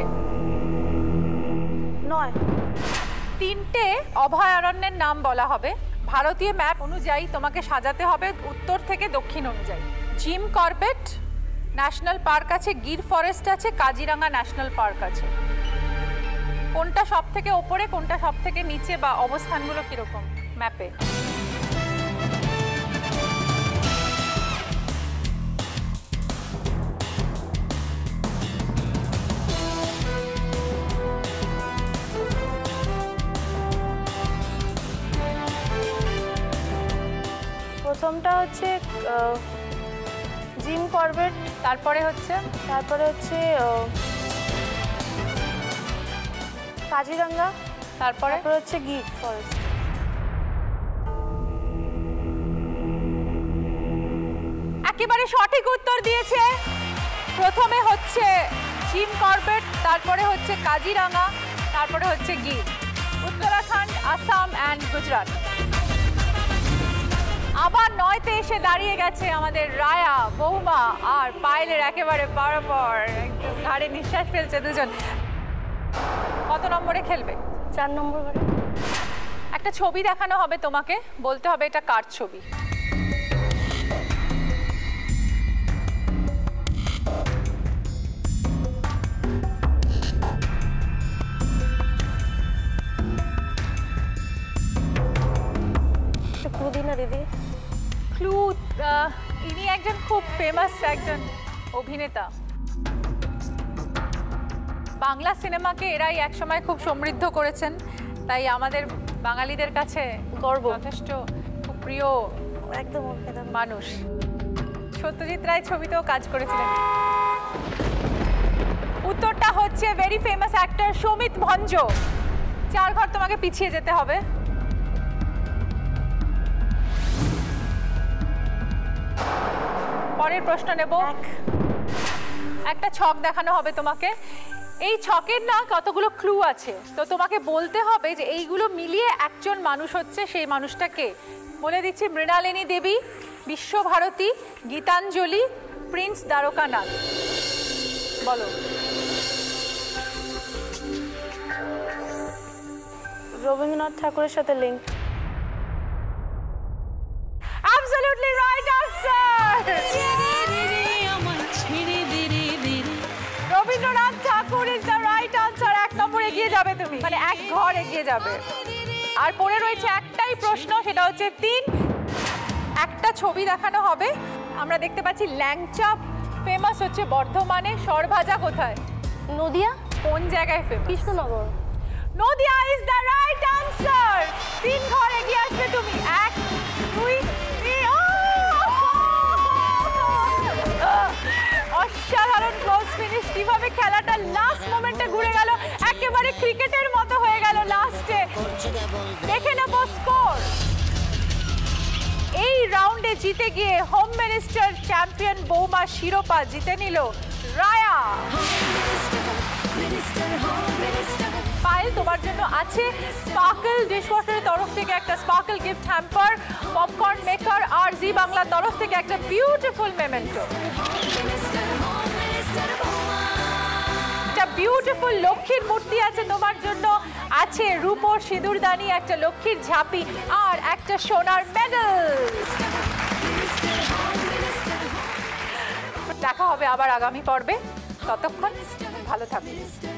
[SPEAKER 20] নয়।
[SPEAKER 2] তিনটে অভয়ারণ্যের নাম বলা হবে। ভারতীয় ম্যাপ অনুযায়ী তোমাকে সাজাতে হবে উত্তর থেকে দক্ষিণ অনুযায়ী। জিম কর্বেট ন্যাশনাল পার্ক আছে, গির ফরেস্ট আছে, কাজিরাঙ্গা ন্যাশনাল পার্ক আছে। কোনটা সব থেকে ওপরে, কোনটা সব থেকে নিচে, বা অবস্থানগুলো কিরকম ম্যাপে?
[SPEAKER 8] নামটা হচ্ছে জিম করবেট।
[SPEAKER 2] তারপরে হচ্ছে
[SPEAKER 8] তারপরে হচ্ছে কাজিরাঙ্গা।
[SPEAKER 2] তারপরে
[SPEAKER 8] হচ্ছে গির ফরেস্ট।
[SPEAKER 2] একেবারে সঠিক উত্তর দিয়েছে। প্রথমে হচ্ছে জিম করবেট, তারপরে হচ্ছে কাজিরাঙ্গা, তারপরে হচ্ছে গির। উত্তরাখণ্ড, আসাম অ্যান্ড গুজরাট। আবার নয়তে এসে দাঁড়িয়ে গেছে আমাদের রায়া, বৌমা আর পায়েলের একেবারে পরপর একদম ঘাড়ে নিঃশ্বাস ফেলছে দুজন। কত নম্বরে খেলবে?
[SPEAKER 20] চার নম্বর ঘরে।
[SPEAKER 2] একটা ছবি দেখানো হবে তোমাকে, বলতে হবে এটা কার ছবি।
[SPEAKER 20] ক্লু দিই না দিদি?
[SPEAKER 2] ক্লু, ইনি একজন খুব ফেমাস একজন অভিনেতা। বাংলা সিনেমাকে এরাই একসময় খুব সমৃদ্ধ করেছেন, তাই আমাদের বাঙালিদের কাছে গর্ব, যথেষ্ট খুব প্রিয় একদম মানুষ। সত্যজিৎ রায় ছবিতেও কাজ করেছিলেন। উত্তরটা হচ্ছে very famous actor Samit Bhanja. চার ঘর তোমাকে পিছিয়ে যেতে হবে। পরের প্রশ্ন নেব। একটা ছক দেখানো হবে তোমাকে। এই ছকের না কতগুলো ক্লু আছে, তো তোমাকে বলতে হবে যে এইগুলো মিলিয়ে একজন মানুষ হচ্ছে, সেই মানুষটা কে। বলে দিচ্ছি, মৃণালিনী দেবী, বিশ্বভারতী, গীতাঞ্জলি, প্রিন্স দ্বারকানাথ। বলো।
[SPEAKER 8] রবীন্দ্রনাথ ঠাকুরের সাথে লিঙ্ক।
[SPEAKER 2] Absolutely right answer! Rabindranath Thakur is the right answer. এক নম্বর এগিয়ে যাবে তুমি, মানে এক ঘর এগিয়ে যাবে। আর পড়ে রয়েছে একটাই প্রশ্ন, সেটা হচ্ছে তিন। একটা ছবি দেখানো হবে। আমরা দেখতে পাচ্ছি ল্যাংচা ফেমাস হচ্ছে বর্ধমানে, সরভাজা কোথায়?
[SPEAKER 20] নদিয়া।
[SPEAKER 2] কোন জায়গায় famous?
[SPEAKER 20] Krishnanagar.
[SPEAKER 2] Nadia is the right answer. তিন ঘর এগিয়ে আসবে তুমি। এক, দুই, তিন। অসাধারণ ক্লোজ ফিনিশ। কিভাবে খেলাটা লাস্ট মোমেন্টে ঘুরে গেল, একেবারে ক্রিকেটের মতো হয়ে গেল লাস্টে। দেখে নেব স্কোর। এই রাউন্ডে জিতে গিয়ে হোম মিনিস্টার চ্যাম্পিয়ন বৌমা শিরোপা জিতে নিল রায়া। পায়েল, তোমার জন্য আছে স্পার্কল ডিশওয়াশারের তরফ থেকে একটা sparkle gift hamper, popcorn maker, আর জি বাংলার তরফ থেকে একটা বিউটিফুল মেমেন্টো। একটা বিউটিফুল লক্ষ্মীর মূর্তি আছে তোমার জন্য, আছে রূপোর সিঁদুরদানি, একটা লক্ষ্মীর ঝাঁপি আর একটা সোনার মেডেল। দেখা হবে আবার আগামী পর্বে। ততক্ষণ ভালো থাকুন।